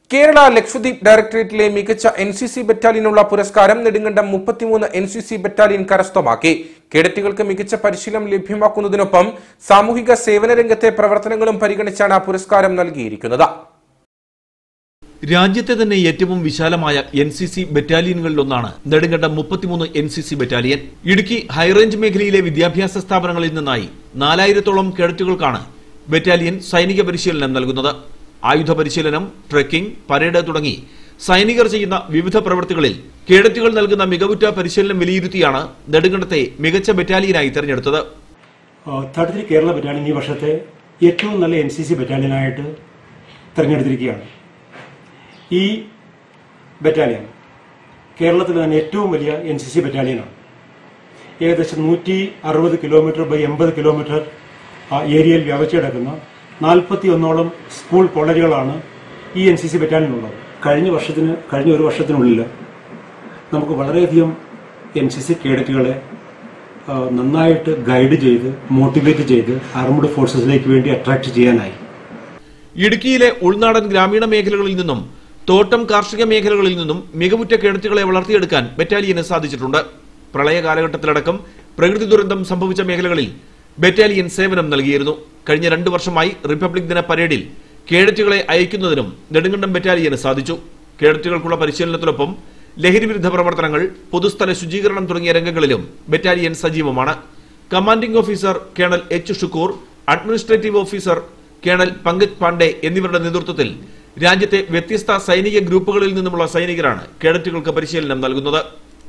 കേരള ലക്ഷദ്വീപ് ഡയറക്ടറേറ്റിലെ മികച്ച എൻ സി സി ബറ്റാലിയനുള്ള പുരസ്കാരം നെടുങ്കണ്ടം മുപ്പത്തിമൂന്ന് എൻ സി സി ബറ്റാലിയൻ കരസ്ഥമാക്കി. കേഡറ്റുകൾക്ക് മികച്ച പരിശീലനം ലഭ്യമാക്കുന്നതിനൊപ്പം സാമൂഹിക സേവന രംഗത്തെ പ്രവർത്തനങ്ങളും പരിഗണിച്ചാണ് പുരസ്കാരം നൽകിയിരിക്കുന്നത്. രാജ്യത്തെ തന്നെ ഏറ്റവും വിശാലമായ എൻ സി സി ബറ്റാലിയനുകളിലൊന്നാണ് നെടുങ്കണ്ടം മുപ്പത്തിമൂന്ന് N C C battalion. Idukki high range മേഖലയിലെ വിദ്യാഭ്യാസ സ്ഥാപനങ്ങളിൽ നിന്നായി നാലായിരത്തോളം കേഡറ്റുകൾക്കാണ് ബറ്റാലിയൻ സൈനിക പരിശീലനം നൽകുന്നത്. ആയുധ പരിശീലനം, ട്രെക്കിംഗ്, പരേഡ് തുടങ്ങി സൈനികർ ചെയ്യുന്ന വിവിധ പ്രവൃത്തികളിൽ കേഡറ്റുകൾ നൽകുന്ന മികവുറ്റ പരിശീലനം വിലയിരുത്തിയാണ് നെടുങ്കണ്ടത്തെ മികച്ച ബറ്റാലിയനായി തെരഞ്ഞെടുത്തത്. തേർട്ടി ത്രീ കേരള ബറ്റാലിയൻ ഈ വർഷത്തെ ഏറ്റവും നല്ല എൻ സി സി ബറ്റാലിയനായിട്ട് തെരഞ്ഞെടുത്തിരിക്കുകയാണ്. ഈ ബറ്റാലിയൻ കേരളത്തിലെ തന്നെ ഏറ്റവും വലിയ എൻ സി സി ബറ്റാലിയനാണ്. ഏകദേശം നൂറ്റി അറുപത് കിലോമീറ്റർ ബൈ എൺപത് കിലോമീറ്റർ ഏരിയയിൽ വ്യാപിച്ചു കിടക്കുന്ന നാൽപ്പത്തി ഒന്നോളം സ്കൂൾ കോളേജുകളാണ് ഈ എൻ സി സി ബറ്റാലിയനുള്ളത്. കഴിഞ്ഞ വർഷത്തിന് കഴിഞ്ഞ ഒരു വർഷത്തിനുള്ളിൽ നമുക്ക് വളരെയധികം എൻ സി സി കേഡറ്റുകളെ നന്നായിട്ട് ഗൈഡ് ചെയ്ത് മോട്ടിവേറ്റ് ചെയ്ത് ആർമഡ് ഫോഴ്സസിലേക്ക് വേണ്ടി അട്രാക്ട് ചെയ്യാനായി. ഇടുക്കിയിലെ ഉൾനാടൻ ഗ്രാമീണ മേഖലകളിൽ നിന്നും തോട്ടം കാർഷിക മേഖലകളിൽ നിന്നും മികവുറ്റ കേഡറ്റുകളെ വളർത്തിയെടുക്കാൻ ബറ്റാലിയന് സാധിച്ചിട്ടുണ്ട്. പ്രളയ കാലഘട്ടത്തിലടക്കം പ്രകൃതി ദുരന്തം സംഭവിച്ച മേഖലകളിൽ ബറ്റാലിയൻ സേവനം നൽകിയിരുന്നു. കഴിഞ്ഞ രണ്ടു വർഷമായി റിപ്പബ്ലിക് ദിന പരേഡിൽ കേഡറ്റുകളെ അയക്കുന്നതിനും നെടുങ്കണ്ടം ബറ്റാലിയന് സാധിച്ചു. കേഡറ്റുകൾക്കുള്ള പരിശീലനത്തിനൊപ്പം ലഹരിവിരുദ്ധ പ്രവർത്തനങ്ങൾ, പൊതുസ്ഥല ശുചീകരണം തുടങ്ങിയ രംഗങ്ങളിലും ബറ്റാലിയൻ സജീവമാണ്. Commanding officer colonel H Shukoor, administrative officer colonel Pankaj Pandey എന്നിവരുടെ നേതൃത്വത്തിൽ രാജ്യത്തെ വ്യത്യസ്ത സൈനിക ഗ്രൂപ്പുകളിൽ നിന്നുമുള്ള സൈനികരാണ് കേഡറ്റുകൾക്ക് പരിശീലനം നൽകുന്നത്.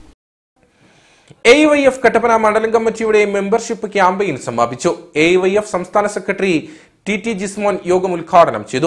എ വൈ എഫ് കട്ടപ്പന മണ്ഡലം കമ്മിറ്റിയുടെ മെമ്പർഷിപ്പ് ക്യാമ്പയിൻ സമാപിച്ചു. എ വൈ എഫ് സംസ്ഥാന സെക്രട്ടറി ടി ടി ജിസ്മോൻ യോഗം ഉദ്ഘാടനം ചെയ്തു.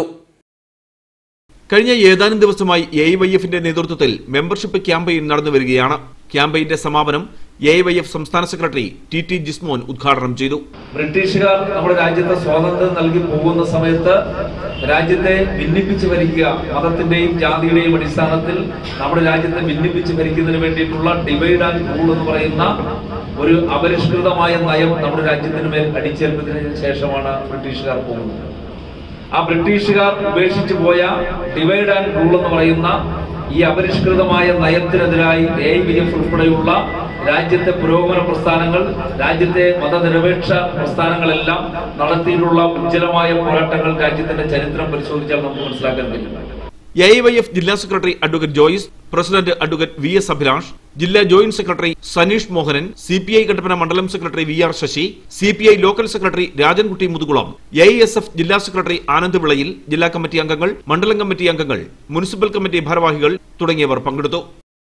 കഴിഞ്ഞ ഏതാനും ദിവസമായി എ വൈ എഫിന്റെ നേതൃത്വത്തിൽ മെമ്പർഷിപ്പ് ക്യാമ്പയിൻ നടന്നുവരികയാണ്. ക്യാമ്പയിന്റെ സമാപനം എ വൈ എഫ് സംസ്ഥാന സെക്രട്ടറി ടി ടി ജിസ്മോൻ ഉദ്ഘാടനം ചെയ്തു. ബ്രിട്ടീഷുകാർ നമ്മുടെ രാജ്യത്ത് സ്വാതന്ത്ര്യം നൽകി പോകുന്ന സമയത്ത് രാജ്യത്തെ ഭിന്നിപ്പിച്ച് ഭരിക്കുക, മതത്തിന്റെയും ജാതിയുടെയും അടിസ്ഥാനത്തിൽ നമ്മുടെ രാജ്യത്തെ ഭിന്നിപ്പിച്ച് ഭരിക്കുന്നതിന് വേണ്ടിയിട്ടുള്ള ഡിവൈഡ് ആൻഡ് റൂൾ എന്ന് പറയുന്ന ഒരു അപരിഷ്കൃതമായ നയം നമ്മുടെ രാജ്യത്തിന് മേൽ അടിച്ചേൽപ്പിച്ചതിന് ശേഷമാണ് ബ്രിട്ടീഷുകാർ പോകുന്നത്. ആ ബ്രിട്ടീഷുകാർ ഉപേക്ഷിച്ചു പോയ ഡിവൈഡ് ആൻഡ് റൂൾ എന്ന് പറയുന്ന ഈ അപരിഷ്കൃതമായ നയത്തിനെതിരായി എ വൈ എഫ് ഉൾപ്പെടെയുള്ള രാജ്യത്തെ പുരോഗമന പ്രസ്ഥാനങ്ങൾ, രാജ്യത്തെ മതനിരപേക്ഷ പ്രസ്ഥാനങ്ങളെല്ലാം നടത്തിയിട്ടുള്ള ഉജ്ജ്വലമായ പോരാട്ടങ്ങൾ രാജ്യത്തിന്റെ ചരിത്രം പരിശോധിച്ചാൽ നമുക്ക് മനസ്സിലാക്കാൻ കഴിയും. എ വൈ എഫ് ജില്ലാ secretary advocate Joyce, president advocate V S Abhilash, ജില്ലാ joint secretary Saneesh Mohanan, C P I Kattappana മണ്ഡലം secretary V R Sasi, C P I local secretary Rajankutty Muthukulam, A S F ജില്ലാ സെക്രട്ടറി ആനന്ദ് വിളയിൽ, ജില്ലാ കമ്മിറ്റി അംഗങ്ങൾ, മണ്ഡലം കമ്മിറ്റി അംഗങ്ങൾ, മുനിസിപ്പൽ കമ്മിറ്റി ഭാരവാഹികൾ തുടങ്ങിയവർ പങ്കെടുത്തു.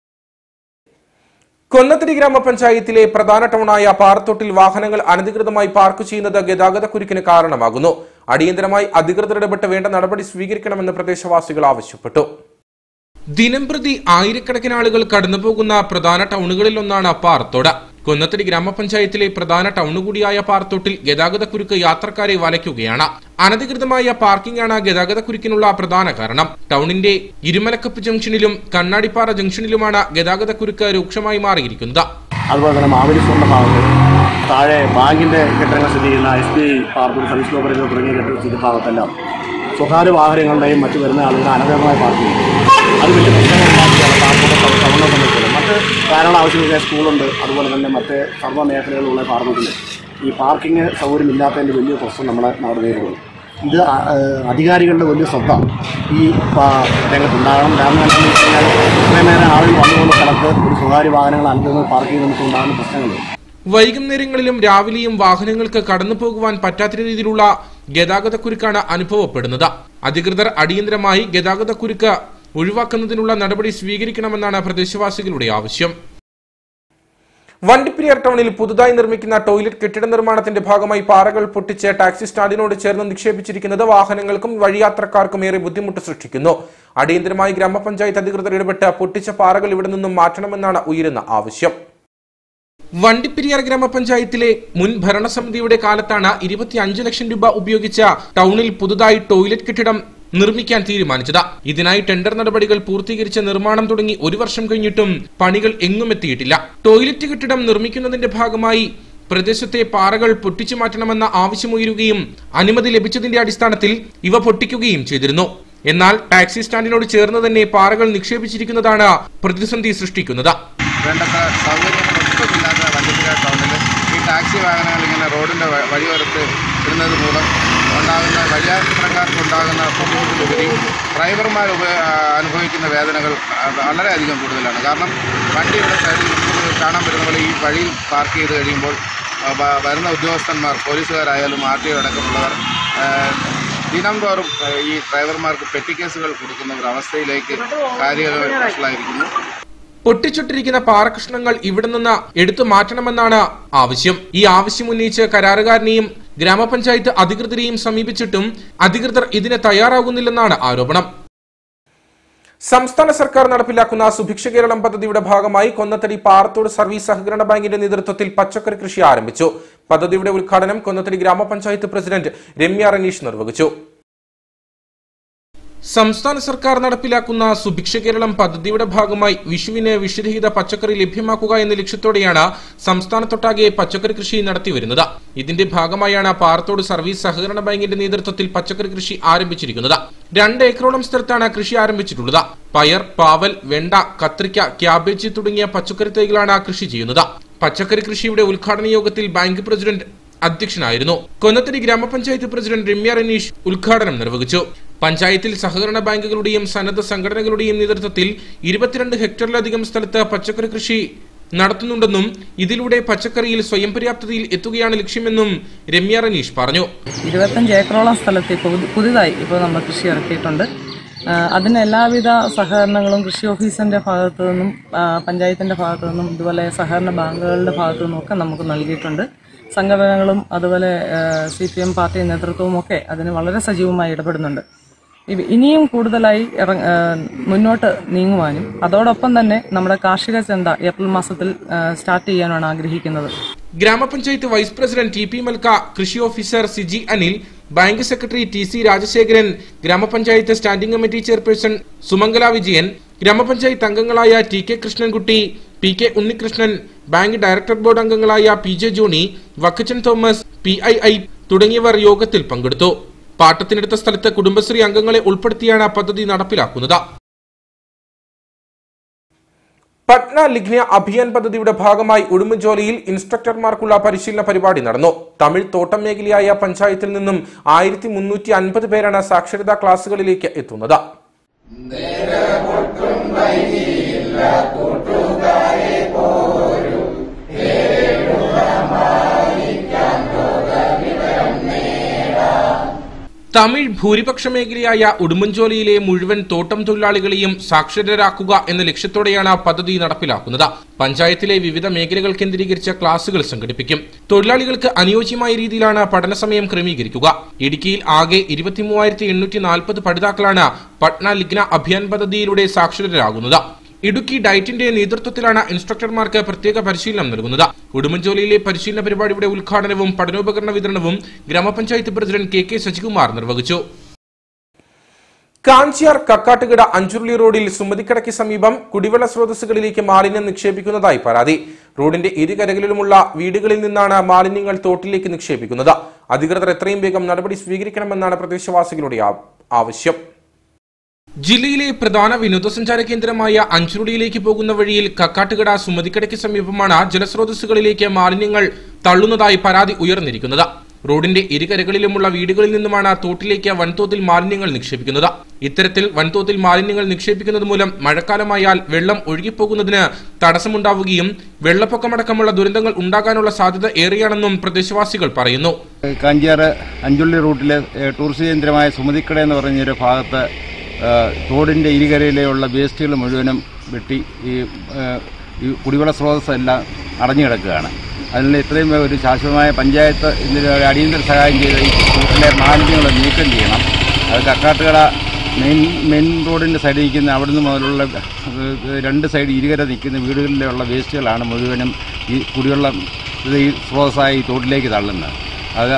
കൊന്നത്തടി ഗ്രാമപഞ്ചായത്തിലെ പ്രധാന ടൗണായ പാറത്തോട്ടിൽ വാഹനങ്ങൾ അനധികൃതമായി പാർക്ക് ചെയ്യുന്നത് ഗതാഗതക്കുരുക്കിന് കാരണമാകുന്നു. അടിയന്തരമായി അധികൃതർ ഇടപെട്ട് വേണ്ട നടപടി സ്വീകരിക്കണമെന്ന് പ്രദേശവാസികൾ ആവശ്യപ്പെട്ടു. ദിനംപ്രതി ആയിരക്കണക്കിന് ആളുകൾ കടന്നുപോകുന്ന പ്രധാന ടൗണുകളിലൊന്നാണ് പാറത്തോട്. കൊന്നത്തടി ഗ്രാമപഞ്ചായത്തിലെ പ്രധാന ടൗണ് കൂടിയായ പാറത്തോട്ടിൽ ഗതാഗതക്കുരുക്ക് യാത്രക്കാരെ വലയ്ക്കുകയാണ്. അനധികൃതമായ പാർക്കിംഗാണ് ഗതാഗതക്കുരുക്കിനുള്ള പ്രധാന കാരണം. ടൗണിന്റെ ഇരുമലക്കപ്പ് ജംഗ്ഷനിലും കണ്ണാടിപ്പാറ ജംഗ്ഷനിലുമാണ് ഗതാഗതക്കുരുക്ക് രൂക്ഷമായി മാറിയിരിക്കുന്നത്. അതുപോലെ തന്നെ മാവേലിസ്വറിന്റെ ഭാഗത്ത് താഴെ ബാങ്കിന്റെ കെട്ടിടങ്ങൾ സ്ഥിതി ചെയ്യുന്ന എസ് ബി ഐ പാർപ്പിൽ സർവീസ് കോപ്പറേറ്റീവ് തുടങ്ങിയ കെട്ടിട സ്ഥിതി ഭാഗത്തെല്ലാം സ്വകാര്യ വാഹനങ്ങളുടെയും മറ്റു വരുന്ന ആളുകൾ അനധികൃതമായി പാർക്ക് ചെയ്യും. അത് വലിയ പ്രശ്നങ്ങളുണ്ടാക്കിയാണ് പാർക്കോട് ടൗണിനെ സംബന്ധിച്ചത്. മറ്റ് ധാരാളം ആവശ്യമില്ല, സ്കൂളുണ്ട്, അതുപോലെ തന്നെ മറ്റ് സർവ്വ മേഖലകളിലുള്ള പാർക്കിൽ ഈ പാർക്കിംഗ് സൗകര്യമില്ലാത്തതിൻ്റെ വലിയ പ്രശ്നം നമ്മളെ നാട് നേരിടുന്നു. ഇത് അധികാരികളുടെ വലിയ ശ്രദ്ധ ഈ രംഗത്തുണ്ടാകണം. കാരണം എന്താണെന്ന് വെച്ച് കഴിഞ്ഞാൽ ഇത്രയും ആളുകൾ വന്നുകൊണ്ട സ്ഥലത്ത് ഒരു സ്വകാര്യ വാഹനങ്ങൾ അനധികൃതമായി പാർക്ക് ചെയ്യുന്നതിന് ഉണ്ടാകുന്ന പ്രശ്നങ്ങളുണ്ട്. വൈകുന്നേരങ്ങളിലും രാവിലെയും വാഹനങ്ങൾക്ക് കടന്നു പോകുവാൻ പറ്റാത്ത രീതിയിലുള്ള ഗതാഗതക്കുരുക്കാണ് അനുഭവപ്പെടുന്നത്. അധികൃതർ അടിയന്തരമായി ഗതാഗതക്കുരുക്ക് ഒഴിവാക്കുന്നതിനുള്ള നടപടി സ്വീകരിക്കണമെന്നാണ് പ്രദേശവാസികളുടെ ആവശ്യം. വണ്ടിപ്പെരിയാർ ടൗണിൽ പുതുതായി നിർമ്മിക്കുന്ന ടോയ്ലറ്റ് കെട്ടിട നിർമ്മാണത്തിന്റെ ഭാഗമായി പാറകൾ പൊട്ടിച്ച് ടാക്സി സ്റ്റാൻഡിനോട് ചേർന്ന് നിക്ഷേപിച്ചിരിക്കുന്നത് വാഹനങ്ങൾക്കും വഴിയാത്രക്കാർക്കും ഏറെ ബുദ്ധിമുട്ട് സൃഷ്ടിക്കുന്നു. അടിയന്തരമായി ഗ്രാമപഞ്ചായത്ത് അധികൃതർ ഇടപെട്ട് പൊട്ടിച്ച പാറകൾ ഇവിടെ നിന്നും മാറ്റണമെന്നാണ് ഉയരുന്ന ആവശ്യം. വണ്ടിപ്പെരിയാർ ഗ്രാമപഞ്ചായത്തിലെ മുൻ ഭരണസമിതിയുടെ കാലത്താണ് ഇരുപത്തിയഞ്ച് ലക്ഷം രൂപ ഉപയോഗിച്ച ടൗണിൽ പുതുതായി ടോയ്ലറ്റ് കെട്ടിടം നിർമ്മിക്കാൻ തീരുമാനിച്ചത്. ഇതിനായി ടെൻഡർ നടപടികൾ പൂർത്തീകരിച്ച നിർമ്മാണം തുടങ്ങി ഒരു വർഷം കഴിഞ്ഞിട്ടും പണികൾ എങ്ങും എത്തിയിട്ടില്ല. ടോയ്ലറ്റ് കെട്ടിടം നിർമ്മിക്കുന്നതിന്റെ ഭാഗമായി പ്രദേശത്തെ പാറകൾ പൊട്ടിച്ചു മാറ്റണമെന്ന ആവശ്യമുയരുകയും അനുമതി ലഭിച്ചതിന്റെ അടിസ്ഥാനത്തിൽ ഇവ പൊട്ടിക്കുകയും ചെയ്തിരുന്നു. എന്നാൽ ടാക്സി സ്റ്റാൻഡിനോട് ചേർന്ന് തന്നെ പാറകൾ നിക്ഷേപിച്ചിരിക്കുന്നതാണ് പ്രതിസന്ധി സൃഷ്ടിക്കുന്നത്. വേണ്ടത്ര സൗകര്യങ്ങളൊട്ടുമില്ലാത്ത വണ്ടിപ്പുര ടൗണിൽ ഈ ടാക്സി വാഹനങ്ങൾ ഇങ്ങനെ റോഡിന്റെ വഴിയോരത്ത് ഇടുന്നത് മൂലം ഉണ്ടാകുന്ന വഴിയാത്രക്കാർക്ക് ഉണ്ടാകുന്ന ബുദ്ധിമുട്ടിലുപരി ഡ്രൈവർമാർ അനുഭവിക്കുന്ന വേദനകൾ വളരെയധികം കൂടുതലാണ്. കാരണം വണ്ടി ഇവിടെ സൈഡിൽ കാണാൻ പറ്റുന്ന പോലെ ഈ വഴിയിൽ പാർക്ക് ചെയ്ത് കഴിയുമ്പോൾ വരുന്ന ഉദ്യോഗസ്ഥന്മാർ, പോലീസുകാരായാലും ആർ ടി ഒ അടക്കമുള്ളവർ ദിനം തോറും ഈ ഡ്രൈവർമാർക്ക് പെറ്റി കേസുകൾ കൊടുക്കുന്ന ഒരു അവസ്ഥയിലേക്ക് കാര്യങ്ങൾ വഷളായിരിക്കുന്നു. പൊട്ടിച്ചുട്ടിരിക്കുന്ന പാറകഷ്ണങ്ങൾ ഇവിടെ നിന്ന് എടുത്തു മാറ്റണമെന്നാണ് ആവശ്യം. ഈ ആവശ്യം ഉന്നയിച്ച് കരാറുകാരനെയും ഗ്രാമപഞ്ചായത്ത് അധികൃതരെയും സമീപിച്ചിട്ടും അധികൃതർ ഇതിന് തയ്യാറാകുന്നില്ലെന്നാണ് ആരോപണം. സംസ്ഥാന സർക്കാർ നടപ്പിലാക്കുന്ന സുഭിക്ഷ കേരളം പദ്ധതിയുടെ ഭാഗമായി കൊന്നത്തടി പാറത്തോട് സർവീസ് സഹകരണ ബാങ്കിന്റെ നേതൃത്വത്തിൽ പച്ചക്കറി കൃഷി ആരംഭിച്ചു. പദ്ധതിയുടെ ഉദ്ഘാടനം കൊന്നത്തടി ഗ്രാമപഞ്ചായത്ത് പ്രസിഡന്റ് രമ്യ റനീഷ് നിർവഹിച്ചു. സംസ്ഥാന സർക്കാർ നടപ്പിലാക്കുന്ന സുഭിക്ഷ കേരളം പദ്ധതിയുടെ ഭാഗമായി വിഷുവിന് വിഷരഹിത പച്ചക്കറി ലഭ്യമാക്കുക എന്ന ലക്ഷ്യത്തോടെയാണ് സംസ്ഥാനത്തൊട്ടാകെ പച്ചക്കറി കൃഷി നടത്തിവരുന്നത്. ഇതിന്റെ ഭാഗമായാണ് പാറത്തോട് സർവീസ് സഹകരണ ബാങ്കിന്റെ നേതൃത്വത്തിൽ പച്ചക്കറി കൃഷി ആരംഭിച്ചിരിക്കുന്നത്. രണ്ട് ഏക്കറോളം സ്ഥലത്താണ് കൃഷി ആരംഭിച്ചിട്ടുള്ളത്. പയർ, പാവൽ, വെണ്ട, കത്രിക്ക, ക്യാബേജ് തുടങ്ങിയ പച്ചക്കറി തൈകളാണ് കൃഷി ചെയ്യുന്നത്. പച്ചക്കറി കൃഷിയുടെ ഉദ്ഘാടന യോഗത്തിൽ ബാങ്ക് പ്രസിഡന്റ് അധ്യക്ഷനായിരുന്നു. കൊന്നത്തടി ഗ്രാമപഞ്ചായത്ത് പ്രസിഡന്റ് രമ്യ റനീഷ് ഉദ്ഘാടനം നിർവഹിച്ചു. പഞ്ചായത്തിൽ സഹകരണ ബാങ്കുകളുടെയും സന്നദ്ധ സംഘടനകളുടെയും നേതൃത്വത്തിൽ ഇരുപത്തിരണ്ട് ഹെക്ടറിലധികം സ്ഥലത്ത് പച്ചക്കറി കൃഷി നടത്തുന്നുണ്ടെന്നും ഇതിലൂടെ പച്ചക്കറിയിൽ സ്വയം പര്യാപ്തതയിൽ എത്തുകയാണ് ലക്ഷ്യമെന്നും രമ്യ റനീഷ് പറഞ്ഞു. ഇരുപത്തഞ്ച് ഏക്കറോളം സ്ഥലത്ത് പുതുതായി ഇപ്പോൾ നമ്മൾ കൃഷി ഇറക്കിയിട്ടുണ്ട്. അതിന് എല്ലാവിധ സഹകരണങ്ങളും കൃഷി ഓഫീസിന്റെ ഭാഗത്തു നിന്നും പഞ്ചായത്തിന്റെ ഭാഗത്തു നിന്നും ഇതുപോലെ സഹകരണ ബാങ്കുകളുടെ ഭാഗത്തു നിന്നും ഒക്കെ നമുക്ക് നൽകിയിട്ടുണ്ട്. സംഘടനകളും അതുപോലെ സി പി എം പാർട്ടി നേതൃത്വവും ഒക്കെ അതിന് വളരെ സജീവമായി ഇടപെടുന്നുണ്ട്. ഇനിയും കൂടുതലായി മുന്നോട്ട് നീങ്ങുവാനും അതോടൊപ്പം തന്നെ നമ്മുടെ കാർഷിക ചന്ത ഏപ്രിൽ മാസത്തിൽ സ്റ്റാർട്ട് ചെയ്യാനാണ് ആഗ്രഹിക്കുന്നത്. ഗ്രാമപഞ്ചായത്ത് vice president T P Malka, കൃഷി officer Siji Anil, bank secretary T C Rajasekharan, ഗ്രാമപഞ്ചായത്ത് standing committee chairperson Sumangala Vijayan, ഗ്രാമപഞ്ചായത്ത് അംഗങ്ങളായ T K Krishnankutty, P K Unnikrishnan, bank director board അംഗങ്ങളായ P J Johny, Vakkachan Thomas, P I I തുടങ്ങിയവർ യോഗത്തിൽ പങ്കെടുത്തു. പാട്ടത്തിനെടുത്ത സ്ഥലത്ത് കുടുംബശ്രീ അംഗങ്ങളെ ഉൾപ്പെടുത്തിയാണ് പദ്ധതി നടപ്പിലാക്കുന്നത്. പട്ന ലിഗ്ന അഭിയാൻ പദ്ധതിയുടെ ഭാഗമായി ഉടുമ്പൻചോലയിൽ ഇൻസ്ട്രക്ടർമാർക്കുള്ള പരിശീലന പരിപാടി നടന്നു. തമിഴ് തോട്ടം മേഖലയായ പഞ്ചായത്തിൽ നിന്നും ആയിരത്തി മുന്നൂറ്റി അൻപത് പേരാണ് സാക്ഷരതാ ക്ലാസുകളിലേക്ക് എത്തുന്നത്. തമിഴ് ഭൂരിപക്ഷ മേഖലയായ ഉടുമ്പൻചോലയിലെ മുഴുവൻ തോട്ടം തൊഴിലാളികളെയും സാക്ഷരരാക്കുക എന്ന ലക്ഷ്യത്തോടെയാണ് പദ്ധതി നടപ്പിലാക്കുന്നത്. പഞ്ചായത്തിലെ വിവിധ മേഖലകൾ കേന്ദ്രീകരിച്ച ക്ലാസുകൾ സംഘടിപ്പിക്കും. തൊഴിലാളികൾക്ക് അനുയോജ്യമായ രീതിയിലാണ് പഠനസമയം ക്രമീകരിക്കുക. ഇടുക്കിയിൽ ആകെ ഇരുപത്തി മൂവായിരത്തി എണ്ണൂറ്റി നാൽപ്പത് പഠിതാക്കളാണ് പട്ന ലിഗ്ന അഭിയാൻ പദ്ധതിയിലൂടെ സാക്ഷരരാകുന്നത്. ഇടുക്കി ഡയറ്റിന്റെ നേതൃത്വത്തിലാണ് ഇൻസ്ട്രക്ടർമാർക്ക് പ്രത്യേക പരിശീലനം നൽകുന്നത്. ഉടുമ്പൻചോലയിലെ പരിശീലന പരിപാടിയുടെ ഉദ്ഘാടനവും പഠനോപകരണ വിതരണവും ഗ്രാമപഞ്ചായത്ത് പ്രസിഡന്റ് കെ കെ ശശികുമാർ നിർവഹിച്ചു. കാഞ്ചിയാർ കക്കാട്ടുകട അഞ്ചുരുളി റോഡിൽ സുമതിക്കടയ്ക്ക് സമീപം കുടിവെള്ള സ്രോതസ്സുകളിലേക്ക് മാലിന്യം നിക്ഷേപിക്കുന്നതായി പരാതി. റോഡിന്റെ ഇരുകരകളിലുമുള്ള വീടുകളിൽ നിന്നാണ് മാലിന്യങ്ങൾ തോട്ടിലേക്ക് നിക്ഷേപിക്കുന്നത്. അധികൃതർ എത്രയും വേഗം നടപടി സ്വീകരിക്കണമെന്നാണ് പ്രദേശവാസികളുടെ ആവശ്യം. ജില്ലയിലെ പ്രധാന വിനോദസഞ്ചാര കേന്ദ്രമായ അഞ്ചുരുളിയിലേക്ക് പോകുന്ന വഴിയിൽ കക്കാട്ടുകട സുമതിക്കടയ്ക്ക് സമീപമാണ് ജലസ്രോതസ്സുകളിലേക്ക് മാലിന്യങ്ങൾ തള്ളുന്നതായി പരാതി ഉയർന്നിരിക്കുന്നത്. റോഡിന്റെ ഇരുകരകളിലുമുള്ള വീടുകളിൽ നിന്നുമാണ് തോട്ടിലേക്ക് വൻതോതിൽ മാലിന്യങ്ങൾ നിക്ഷേപിക്കുന്നത്. ഇത്തരത്തിൽ വൻതോതിൽ മാലിന്യങ്ങൾ നിക്ഷേപിക്കുന്നത് മൂലം മഴക്കാലമായാൽ വെള്ളം ഒഴുകിപ്പോകുന്നതിന് തടസ്സമുണ്ടാവുകയും വെള്ളപ്പൊക്കമടക്കമുള്ള ദുരന്തങ്ങൾ ഉണ്ടാകാനുള്ള സാധ്യത ഏറെയാണെന്നും പ്രദേശവാസികൾ പറയുന്നു. കാഞ്ചിയാർ അഞ്ചുള്ളി റൂട്ടിലെ ടൂറിസ്റ്റ് കേന്ദ്രമായ സുമതിക്കട എന്ന് പറഞ്ഞൊരു ഭാഗത്ത് തോടിൻ്റെ ഇരുകരയിലുള്ള വേസ്റ്റുകൾ മുഴുവനും വെട്ടി ഈ കുടിവെള്ള സ്രോതസ്സെല്ലാം അടഞ്ഞു കിടക്കുകയാണ്. അതിനുള്ള ഇത്രയും ഒരു ശാശ്വതമായ പഞ്ചായത്ത് ഇതിന് ഒരു അടിയന്തര സഹായം ചെയ്ത് ഈ റൂട്ടിലെ മാലിന്യങ്ങൾ നീക്കം ചെയ്യണം. അത് കക്കാട്ടുകട മെയിൻ മെയിൻ റോഡിൻ്റെ സൈഡിൽ നിൽക്കുന്ന അവിടുന്ന് മുതലുള്ള രണ്ട് സൈഡ് ഇരുകര നിൽക്കുന്ന വീടുകളിലുള്ള വേസ്റ്റുകളാണ് മുഴുവനും ഈ കുടിവെള്ളം ഈ സ്രോതസ്സായി ഈ തോട്ടിലേക്ക് തള്ളുന്നത്. അത്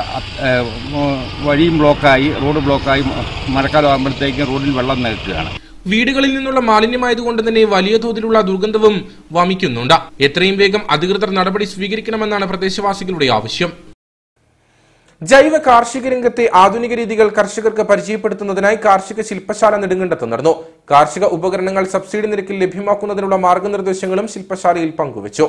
വഴിയും ബ്ലോക്കായി, റോഡ് ബ്ലോക്കായി, മഴക്കാലം ആകുമ്പോഴത്തേക്കും റോഡിൽ വെള്ളം നിൽക്കുകയാണ്. വീടുകളിൽ നിന്നുള്ള മാലിന്യമായതുകൊണ്ട് തന്നെ വലിയ തോതിലുള്ള ദുർഗന്ധവും വമിക്കുന്നുണ്ട്. എത്രയും വേഗം അധികൃതർ നടപടി സ്വീകരിക്കണമെന്നാണ് പ്രദേശവാസികളുടെ ആവശ്യം. ജൈവ കാർഷിക രംഗത്തെ ആധുനിക രീതികൾ കർഷകർക്ക് പരിചയപ്പെടുത്തുന്നതിനായി കാർഷിക ശില്പശാല നെടുങ്കണ്ടത്ത് നടന്നു. കാർഷിക ഉപകരണങ്ങൾ സബ്സിഡി നിരക്കിൽ ലഭ്യമാക്കുന്നതിനുള്ള മാർഗനിർദ്ദേശങ്ങളും ശില്പശാലയിൽ പങ്കുവച്ചു.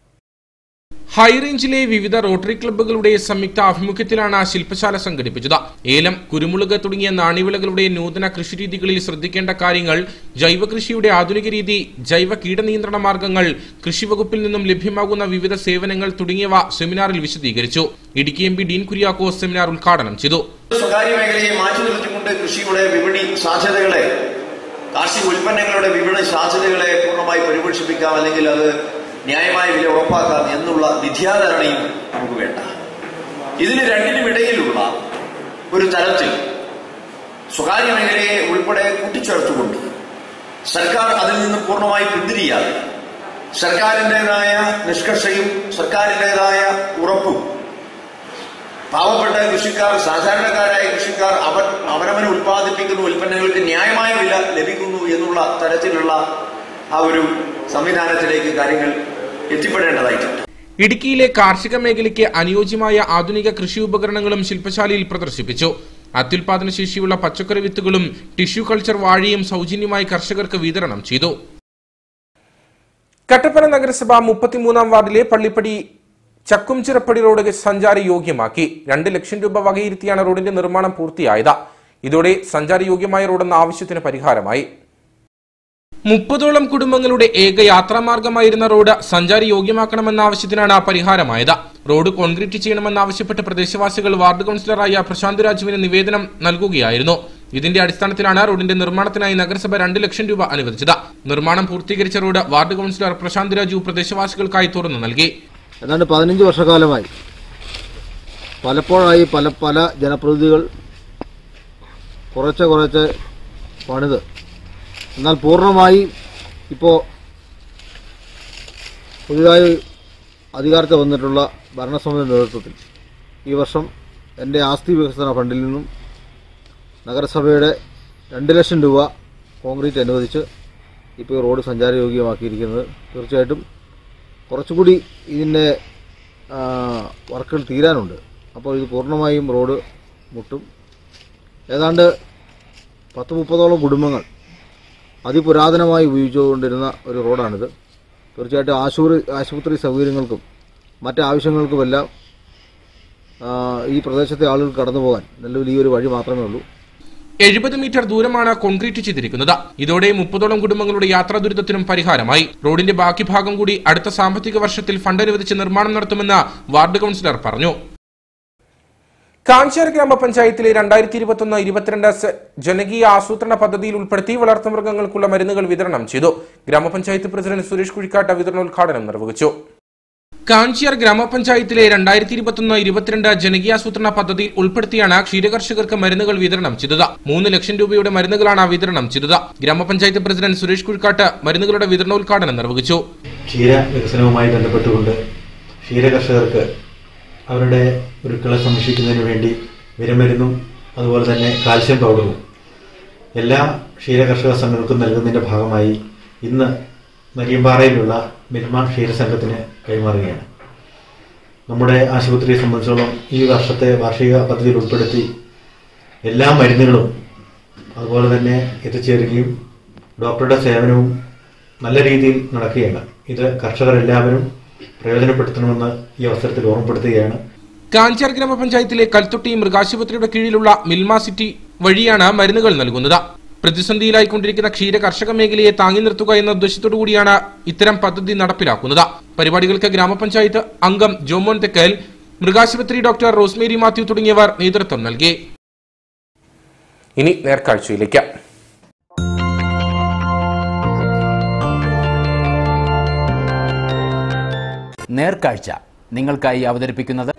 ഹൈറേഞ്ചിലെ വിവിധ റോട്ടറി ക്ലബ്ബുകളുടെ സംയുക്ത ആഭിമുഖ്യത്തിലാണ് ശില്പശാല സംഘടിപ്പിച്ചത്. ഏലം, കുരുമുളക് തുടങ്ങിയ നാണ്യവിളകളുടെ നൂതന കൃഷിരീതികളിൽ ശ്രദ്ധിക്കേണ്ട കാര്യങ്ങൾ, ജൈവ കൃഷിയുടെ ആധുനിക രീതി, ജൈവ കീടനിയന്ത്രണ മാർഗങ്ങൾ, കൃഷിവകുപ്പിൽ നിന്നും ലഭ്യമാകുന്ന വിവിധ സേവനങ്ങൾ തുടങ്ങിയവ സെമിനാറിൽ വിശദീകരിച്ചു. Idukki M P Dean Kuriakose seminar ഉദ്ഘാടനം ചെയ്തു. സ്വകാര്യ മേഖലയെ മാറ്റി നിർത്തിക്കൊണ്ട് കൃഷിയുടെ വിപണി സാധ്യതകളെ, കാർഷിക ഉൽപ്പന്നങ്ങളുടെ വിപണി സാധ്യതകളെ പൂർണ്ണമായി പരിപോഷിപ്പിക്കാം, അല്ലെങ്കിൽ അത് ന്യായമായ വില ഉറപ്പാക്കാം എന്നുള്ള വിദ്യാധാരണയും നമുക്ക് വേണ്ട. ഇതിന് രണ്ടിനുമിടയിലുള്ള ഒരു തലത്തിൽ സ്വകാര്യ മേഖലയെ ഉൾപ്പെടെ കൂട്ടിച്ചേർത്തുകൊണ്ട് സർക്കാർ അതിൽ നിന്ന് പൂർണ്ണമായി പിന്തിരിയാതെ സർക്കാരിൻ്റെതായ നിഷ്കർഷയും സർക്കാരിൻ്റെതായ ഉറപ്പും പാവപ്പെട്ട കൃഷിക്കാർ, സാധാരണക്കാരായ കൃഷിക്കാർ അവർ അവരവന് ഉൽപ്പാദിപ്പിക്കുന്ന ഉൽപ്പന്നങ്ങൾക്ക് ന്യായമായ വില ലഭിക്കുന്നു എന്നുള്ള തരത്തിലുള്ള ആ ഒരു സംവിധാനത്തിലേക്ക് കാര്യങ്ങൾ എത്തിപ്പെടേണ്ടതായിട്ടുണ്ട്. ഇടുക്കിയിലെ കാർഷിക മേഖലയ്ക്ക് അനുയോജ്യമായ ആധുനിക കൃഷി ഉപകരണങ്ങളും ശില്പശാലയിൽ പ്രദർശിപ്പിച്ചു. അത്യുൽപാദന ശേഷിയുള്ള പച്ചക്കറി വിത്തുകളും ടിഷ്യൂ കൾച്ചർ വാഴയും സൗജന്യമായി കർഷകർക്ക് വിതരണം ചെയ്തു. കട്ടപ്പന നഗരസഭ മുപ്പത്തിമൂന്നാം വാർഡിലെ പള്ളിപ്പടി ചക്കുംചിറപ്പടി റോഡ് സഞ്ചാര യോഗ്യമാക്കി. രണ്ട് ലക്ഷം രൂപ വകയിരുത്തിയാണ് റോഡിന്റെ നിർമ്മാണം പൂർത്തിയായത്. ഇതോടെ സഞ്ചാരയോഗ്യമായ റോഡെന്ന ആവശ്യത്തിന് പരിഹാരമായി. മുപ്പതോളം കുടുംബങ്ങളുടെ ഏക യാത്രാമാർഗമായിരുന്ന റോഡ് സഞ്ചാര യോഗ്യമാക്കണമെന്ന ആവശ്യത്തിനാണ് പരിഹാരമായത്. റോഡ് കോൺക്രീറ്റ് ചെയ്യണമെന്നാവശ്യപ്പെട്ട് പ്രദേശവാസികൾ വാർഡ് കൌൺസിലറായ പ്രശാന്ത് രാജുവിന് നിവേദനം നൽകുകയായിരുന്നു. ഇതിന്റെ അടിസ്ഥാനത്തിലാണ് റോഡിന്റെ നിർമ്മാണത്തിനായി നഗരസഭ രണ്ട് ലക്ഷം രൂപ അനുവദിച്ചത്. നിർമ്മാണം പൂർത്തീകരിച്ച road ward councillor Prashanth Raju പ്രദേശവാസികൾക്കായി തുറന്നു നൽകി. ഏതാണ്ട് പതിനഞ്ച് വർഷക്കാലമായി പലപ്പോഴായി പല പല ജനപ്രതിനിധികൾ കുറച്ച് കുറച്ച് പണിത്, എന്നാൽ പൂർണ്ണമായി ഇപ്പോൾ പുതിയതായി അധികാരത്തിൽ വന്നിട്ടുള്ള ഭരണസമിതി നേതൃത്വത്തിൽ ഈ വർഷം എൻ്റെ ആസ്തി വികസന ഫണ്ടിൽ നിന്നും നഗരസഭയുടെ രണ്ട് ലക്ഷം രൂപ കോൺക്രീറ്റ് അനുവദിച്ച് ഇപ്പോൾ ഈ റോഡ് സഞ്ചാരയോഗ്യമാക്കിയിരിക്കുന്നത്. തീർച്ചയായിട്ടും കുറച്ചുകൂടി ഇതിൻ്റെ വർക്കുകൾ തീരാനുണ്ട്. അപ്പോൾ ഇത് പൂർണ്ണമായും റോഡ് മുട്ടും. ഏതാണ്ട് പത്ത് മുപ്പതോളം കുടുംബങ്ങൾ അതിപുരാതനമായി ഉപയോഗിച്ചുകൊണ്ടിരുന്ന ഒരു റോഡാണിത്. തീർച്ചയായിട്ടും ആശുപത്രി ആശുപത്രി സൗകര്യങ്ങൾക്കും മറ്റ് ആവശ്യങ്ങൾക്കുമെല്ലാം ഈ പ്രദേശത്തെ ആളുകൾ കടന്നു പോകാൻ നിലവിൽ ഈ ഒരു വഴി മാത്രമേ ഉള്ളൂ. എഴുപത് മീറ്റർ ദൂരമാണ് കോൺക്രീറ്റ് ചെയ്തിരിക്കുന്നത്. ഇതോടെ മുപ്പതോളം കുടുംബങ്ങളുടെ യാത്രാ ദുരിതത്തിനും പരിഹാരമായി. റോഡിന്റെ ബാക്കി ഭാഗം കൂടി അടുത്ത സാമ്പത്തിക വർഷത്തിൽ ഫണ്ട് അനുവദിച്ച് നിർമ്മാണം നടത്തുമെന്ന് വാർഡ് കൌൺസിലർ പറഞ്ഞു. കാഞ്ചാർ ഗ്രാമപഞ്ചായത്തിലെ രണ്ടായിരത്തി ഇരുപത്തൊന്ന് ഇരുപത്തിരണ്ട് ജനകീയ ആസൂത്രണ പദ്ധതിയിൽ ഉൾപ്പെടുത്തി വളർത്തുമൃഗങ്ങൾക്കുള്ള മരുന്നുകൾ വിതരണം ചെയ്തു. ഗ്രാമപഞ്ചായത്ത് പ്രസിഡന്റ് സുരേഷ് കുഴിക്കാട്ട വിതരണോദ്ഘാടനം നിർവഹിച്ചു. കാഞ്ചിയാർ ഗ്രാമപഞ്ചായത്തിലെ രണ്ടായിരത്തി ഇരുപത്തൊന്ന് ഇരുപത്തിരണ്ട് ജനകീയാസൂത്രണ പദ്ധതിയിൽ ഉൾപ്പെടുത്തിയാണ് ക്ഷീരകർഷകർക്ക് മരുന്നുകൾ വിതരണം ചെയ്തത്. മൂന്ന് ലക്ഷം രൂപയുടെ മരുന്നുകളാണ് വിതരണം ചെയ്തത്. ഗ്രാമപഞ്ചായത്ത് പ്രസിഡന്റ് സുരേഷ് കുഴിക്കാട്ട് മരുന്നുകളുടെ വിതരണോദ്ഘാടനം നിർവഹിച്ചു. ക്ഷീര വികസനവുമായി ബന്ധപ്പെട്ടുകൊണ്ട് ക്ഷീരകർഷകർക്ക് അവരുടെ ഉരുക്കളെ സംരക്ഷിക്കുന്നതിന് വേണ്ടി വിരമരുന്നും അതുപോലെ തന്നെ കാൽസ്യം പൗഡറും എല്ലാ ക്ഷീരകർഷക സംഘങ്ങൾക്കും നൽകുന്നതിന്റെ ഭാഗമായി ഇന്ന് നരിയമ്പാറയിലുള്ള മിൽമ ക്ഷീരസംഘത്തിന് കൈമാറുകയാണ്. നമ്മുടെ ആശുപത്രിയെ സംബന്ധിച്ചോളം ഈ വർഷത്തെ വാർഷിക പദ്ധതിയിൽ ഉൾപ്പെടുത്തി എല്ലാ മരുന്നുകളും അതുപോലെ തന്നെ എത്തിച്ചേരുകയും ഡോക്ടറുടെ സേവനവും നല്ല രീതിയിൽ നടക്കുകയാണ്. ഇത് കർഷകരെല്ലാവരും പ്രയോജനപ്പെടുത്തണമെന്ന് ഈ അവസരത്തിൽ ഓർമ്മപ്പെടുത്തുകയാണ്. കാഞ്ചാർ ഗ്രാമപഞ്ചായത്തിലെ കൽത്തൊട്ടി മൃഗാശുപത്രിയുടെ കീഴിലുള്ള മിൽമ സിറ്റി വഴിയാണ് മരുന്നുകൾ നൽകുന്നത്. പ്രതിസന്ധിയിലായിക്കൊണ്ടിരിക്കുന്ന ക്ഷീര കർഷക മേഖലയെ താങ്ങി നിർത്തുക എന്ന ഉദ്ദേശത്തോടുകൂടിയാണ് ഇത്തരം പദ്ധതി നടപ്പിലാക്കുന്നത്. പരിപാടികൾക്ക് ഗ്രാമപഞ്ചായത്ത് അംഗം ജോമോൻ തെക്കൽ, മൃഗാശുപത്രി ഡോക്ടർ റോസ്മേരി മാത്യു തുടങ്ങിയവർ നേതൃത്വം നൽകി. ഇനി നേർക്കാഴ്ചയിലേക്ക്. നേർക്കാഴ്ച നിങ്ങൾക്കായി അവതരിപ്പിക്കുന്നത്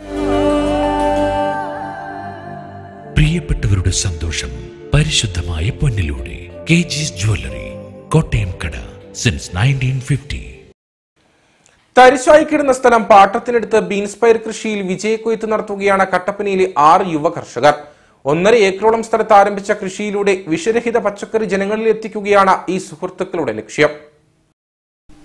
പ്രിയപ്പെട്ടവരുടെ സന്തോഷം പരിശുദ്ധമായ പൊന്നിലൂടെ കെ ജിസ് ജ്വല്ലറി, കോട്ടയം കട, സിൻസ് നയൻറ്റീൻ ഫിഫ്റ്റി. തരിശായി കിടന്ന സ്ഥലം പാട്ടത്തിനെടുത്ത് ബീൻസ് പയർ കൃഷിയിൽ വിജയക്കൊയ്ത്ത് നടത്തുകയാണ് കട്ടപ്പനയിലെ ആറ് യുവ കർഷകർ. ഒന്നര ഏക്കറോളം സ്ഥലത്ത് ആരംഭിച്ച കൃഷിയിലൂടെ വിഷരഹിത പച്ചക്കറി ജനങ്ങളിൽ എത്തിക്കുകയാണ് ഈ സുഹൃത്തുക്കളുടെ ലക്ഷ്യം.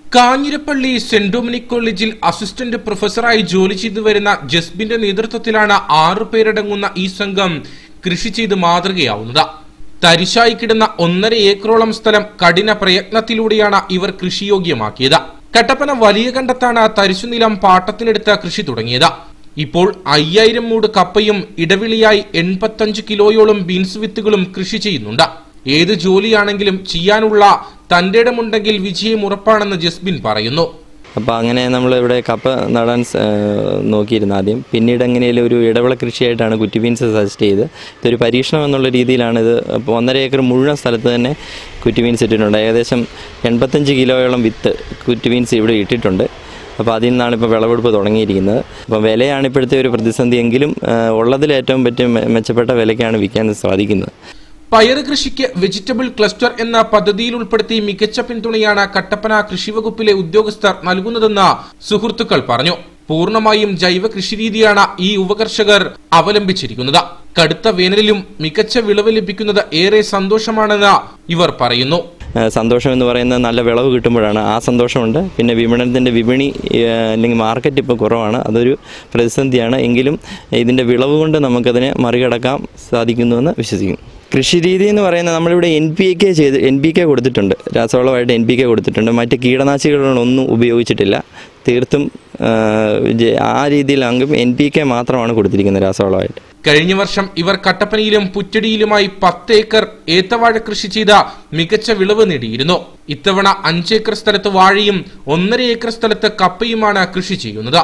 കാഞ്ഞിരപ്പള്ളി സെന്റ് ഡൊമിനിക് കോളേജിൽ അസിസ്റ്റന്റ് പ്രൊഫസറായി ജോലി ചെയ്തു വരുന്ന ജസ്ബിന്റെ നേതൃത്വത്തിലാണ് ആറു പേരടങ്ങുന്ന ഈ സംഘം കൃഷി ചെയ്ത് മാതൃകയാവുന്നത്. തരിശായി കിടന്ന ഒന്നര ഏക്കറോളം സ്ഥലം കഠിന പ്രയത്നത്തിലൂടെയാണ് ഇവർ കൃഷിയോഗ്യമാക്കിയത്. കട്ടപ്പന വലിയ കണ്ടത്താണ് തരിശുനിലം പാട്ടത്തിനെടുത്ത് കൃഷി തുടങ്ങിയത്. ഇപ്പോൾ അയ്യായിരം മൂട് കപ്പയും ഇടവിളിയായി എൺപത്തഞ്ച് കിലോയോളം ബീൻസ് വിത്തുകളും കൃഷി ചെയ്യുന്നുണ്ട്. ഏത് ജോലിയാണെങ്കിലും ചെയ്യാനുള്ള തന്റെ ഇടമുണ്ടെങ്കിൽ വിജയം ഉറപ്പാണെന്ന് ജസ്ബിൻ പറയുന്നു. അപ്പോൾ അങ്ങനെ നമ്മൾ ഇവിടെ കപ്പ നടാൻ നോക്കിയിരുന്നു ആദ്യം. പിന്നീട് എങ്ങനെയും ഒരു ഇടവിള കൃഷിയായിട്ടാണ് കുറ്റി ബീൻസ് സജസ്റ്റ് ചെയ്ത് ഇതൊരു പരീക്ഷണം എന്നുള്ള രീതിയിലാണ് ഇത്. അപ്പോൾ ഒന്നര ഏക്കർ മുഴുവൻ സ്ഥലത്ത് തന്നെ കുറ്റി ബീൻസ് ഇട്ടിട്ടുണ്ട്. ഏകദേശം എൺപത്തഞ്ച് കിലോയോളം വിത്ത് കുറ്റി ബീൻസ് ഇവിടെ ഇട്ടിട്ടുണ്ട്. അപ്പോൾ അതിൽ നിന്നാണ് ഇപ്പോൾ വിളവെടുപ്പ് തുടങ്ങിയിരിക്കുന്നത്. അപ്പോൾ വിലയാണ് ഇപ്പോഴത്തെ ഒരു പ്രതിസന്ധി എങ്കിലും ഉള്ളതിൽ ഏറ്റവും പറ്റും മെച്ചപ്പെട്ട വിലയ്ക്കാണ് വിൽക്കാൻ സാധിക്കുന്നത്. പയറ് കൃഷിക്ക് വെജിറ്റബിൾ ക്ലസ്റ്റർ എന്ന പദ്ധതിയിൽ ഉൾപ്പെടുത്തി മികച്ച പിന്തുണയാണ് കട്ടപ്പന കൃഷിവകുപ്പിലെ ഉദ്യോഗസ്ഥർ നൽകുന്നതെന്ന് സുഹൃത്തുക്കൾ പറഞ്ഞു. പൂർണ്ണമായും ജൈവ കൃഷിരീതിയാണ് ഈ യുവകർഷകർ അവലംബിച്ചിരിക്കുന്നത്. കടുത്ത വേനലിലും മികച്ച വിളവ് ലഭിക്കുന്നത് ഏറെ സന്തോഷമാണെന്ന് ഇവർ പറയുന്നു. സന്തോഷം എന്ന് പറയുന്നത് നല്ല വിളവ് കിട്ടുമ്പോഴാണ്. ആ സന്തോഷമുണ്ട്. പിന്നെ വിപണനത്തിൻ്റെ വിപണി അല്ലെങ്കിൽ മാർക്കറ്റ് ഇപ്പോൾ കുറവാണ്, അതൊരു പ്രതിസന്ധിയാണ്. എങ്കിലും ഇതിൻ്റെ വിളവ് കൊണ്ട് നമുക്കതിനെ മറികടക്കാൻ സാധിക്കുന്നുവെന്ന് വിശ്വസിക്കുന്നു. കൃഷി രീതി എന്ന് പറയുന്നത് നമ്മളിവിടെ എൻ പി കെ ചെയ്ത് എൻ പി കെ കൊടുത്തിട്ടുണ്ട്. രാസവളമായിട്ട് എൻ പി കെ കൊടുത്തിട്ടുണ്ട്. മറ്റ് കീടനാശികളൊന്നും ഉപയോഗിച്ചിട്ടില്ല. തീർത്തും ആ രീതിയിലാണെങ്കിൽ എൻ പി കെ മാത്രമാണ് കൊടുത്തിരിക്കുന്നത് രാസവളമായിട്ട്. കഴിഞ്ഞ വർഷം ഇവർ കട്ടപ്പനയിലും പുറ്റടിയിലുമായി പത്ത് ഏക്കർ ഏത്തവാഴ കൃഷി ചെയ്ത മികച്ച വിളവ് നേടിയിരുന്നു. ഇത്തവണ അഞ്ചേക്കർ സ്ഥലത്ത് വാഴയും ഒന്നര ഏക്കർ സ്ഥലത്ത് കപ്പയുമാണ് കൃഷി ചെയ്യുന്നത്.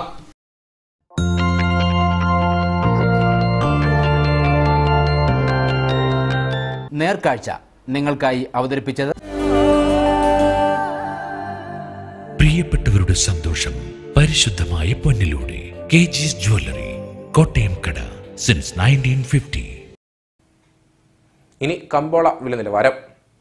നേർക്കാഴ്ച നിങ്ങൾക്കായി അവതരിപ്പിച്ചത് പ്രിയപ്പെട്ടവരുടെ സന്തോഷം പരിശുദ്ധമായ പൊന്നിലൂടെ കെജിസ് ജ്വല്ലറി, കോട്ടയം കട, സിൻസ് നയൻറ്റീൻ ഫിഫ്റ്റി. ഇനി കമ്പോള വില നിലവാരം.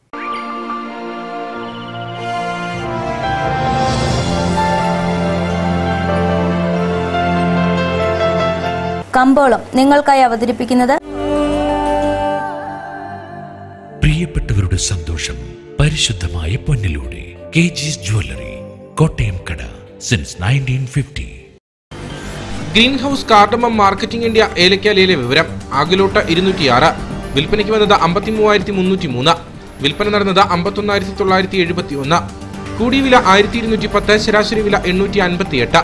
കമ്പോളം നിങ്ങൾക്കായി അവതരിപ്പിക്കുന്നത് പ്രിയപ്പെട്ടവരുടെ സന്തോഷം പരിശുദ്ധമായ പൊന്നിലൂടെ കെജിസ് ജ്വല്ലറി, കോട്ടയം കട, since nineteen fifty. Green house cardamom marketing India ഏലക്കാലയിലെ വിവരം. ആകിലോട്ട് ഇരുന്നൂറ്റി ആറ്, വിൽപ്പനയ്ക്ക് വന്നത് അമ്പത്തി മൂവായിരത്തി മുന്നൂറ്റി മൂന്ന്, വിൽപ്പന നടന്നത് അമ്പത്തൊന്നായിരത്തി തൊള്ളായിരത്തി എഴുപത്തി ഒന്ന്, കൂടിയ വില ആയിരത്തി ഇരുന്നൂറ്റി പത്ത്, ശരാശരി വില എണ്ണൂറ്റി അൻപത്തി എട്ട്.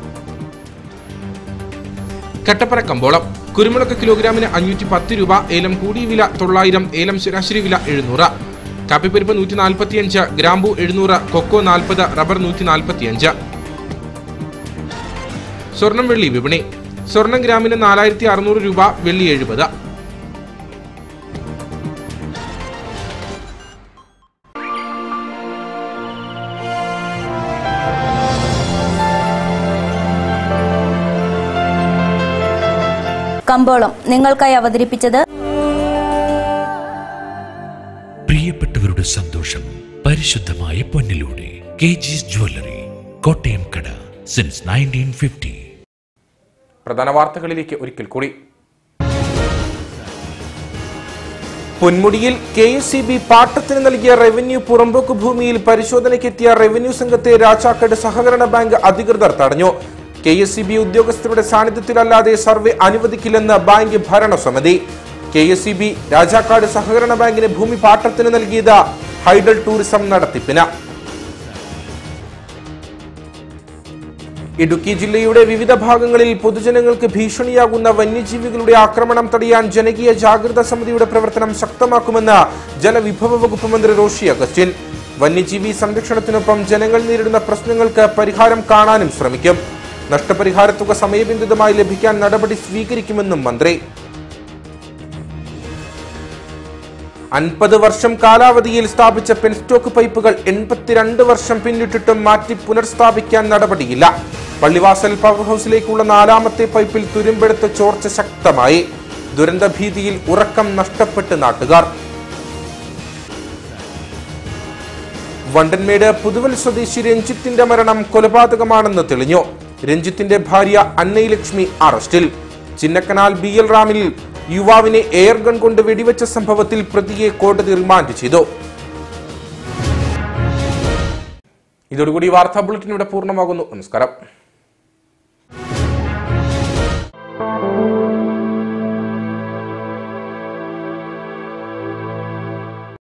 കട്ടപ്പന കമ്പോളം. കുരുമുളക് കിലോഗ്രാമിന് അഞ്ഞൂറ്റി പത്ത് രൂപ, ഏലം കൂടിയ വില തൊള്ളായിരം, ഏലം ശരാശരി വില എഴുന്നൂറ്. കാപ്പിപ്പരിപ്പ് നൂറ്റി നാൽപ്പത്തി അഞ്ച്, ഗ്രാമ്പു എഴുന്നൂറ്, കൊക്കോ നാൽപ്പത്, റബ്ബർ നൂറ്റി നാൽപ്പത്തി അഞ്ച്. സ്വർണം വെള്ളി വിപണി. സ്വർണം ഗ്രാമിന് നാലായിരത്തി അറുന്നൂറ് രൂപ, വെള്ളി എഴുപത്. കമ്പോളം നിങ്ങൾക്കായി അവതരിപ്പിച്ചത് പ്രിയപ്പെട്ടവരുടെ സന്തോഷം പരിശുദ്ധമായ പൊന്നിലൂടെ കെജിസ് ജ്വല്ലറി, കോട്ടയം കട, സിൻസ് നയൻറ്റീൻ ഫിഫ്റ്റി. പ്രധാന വാർത്തകളിലേക്ക് ഒരിക്കൽ കൂടി. പൊന്മുടിയിൽ കെ എസ് ഇ ബി പാട്ടത്തിന് നൽകിയ റവന്യൂ പുറമ്പോക്ക് ഭൂമിയിൽ പരിശോധനയ്ക്കെത്തിയ റവന്യൂ സംഘത്തെ രാജാക്കാട് സഹകരണ ബാങ്ക് അധികൃതർ തടഞ്ഞു. കെ എസ് ഇ ബി ഉദ്യോഗസ്ഥരുടെ സാന്നിധ്യത്തിലല്ലാതെ സർവേ അനുവദിക്കില്ലെന്ന് ബാങ്ക് ഭരണസമിതി. K S E B Rajakkad സഹകരണ ബാങ്കിന് ഭൂമി പാട്ടത്തിന് നൽകിയത് ഹൈഡൽ ടൂറിസം നടത്തിപ്പിന്. ഇടുക്കി ജില്ലയുടെ വിവിധ ഭാഗങ്ങളിൽ പൊതുജനങ്ങൾക്ക് ഭീഷണിയാകുന്ന വന്യജീവികളുടെ ആക്രമണം തടയാൻ ജനകീയ ജാഗ്രതാ സമിതിയുടെ പ്രവർത്തനം ശക്തമാക്കുമെന്ന് ജലവിഭവ വകുപ്പ് മന്ത്രി റോഷി അഗസ്റ്റിൻ. വന്യജീവി സംരക്ഷണത്തിനൊപ്പം ജനങ്ങൾ നേരിടുന്ന പ്രശ്നങ്ങൾക്ക് പരിഹാരം കാണാനും ശ്രമിക്കും. നഷ്ടപരിഹാര തുക സമയബന്ധിതമായി ലഭിക്കാൻ നടപടി സ്വീകരിക്കുമെന്നും മന്ത്രി. അൻപത് വർഷം കാലാവധിയിൽ സ്ഥാപിച്ച പെൻസ്റ്റോക്ക് പൈപ്പുകൾ എൺപത്തിരണ്ട് വർഷം പിന്നിട്ടിട്ടും മാറ്റി പുനഃസ്ഥാപിക്കാൻ നടപടിയില്ല. പള്ളിവാസൽ പവർ ഹൌസിലേക്കുള്ള നാലാമത്തെ പൈപ്പിൽ തുരുമ്പെടുത്ത ചോർച്ച ശക്തമായി. ദുരന്തഭീതിയിൽ ഉറക്കം നഷ്ടപ്പെട്ട് നാട്ടുകാർ. വണ്ടൻമേട് പുതുവൽ സ്വദേശി രഞ്ജിത്തിന്റെ മരണം കൊലപാതകമാണെന്ന് തെളിഞ്ഞു. രഞ്ജിത്തിന്റെ ഭാര്യ അന്നയിലക്ഷ്മി അറസ്റ്റിൽ. ചിന്നക്കനാൽ ബി എൽ റാമിൽ യുവാവിനെ എയർഗൺ കൊണ്ട് വെടിവെച്ച സംഭവത്തിൽ പ്രതിയെ കോടതി റിമാൻഡ് ചെയ്തു. ഇതോടുകൂടി വാർത്താ ബുള്ളറ്റിൻ ഇവിടെ പൂർണ്ണമാകുന്നു. നമസ്കാരം.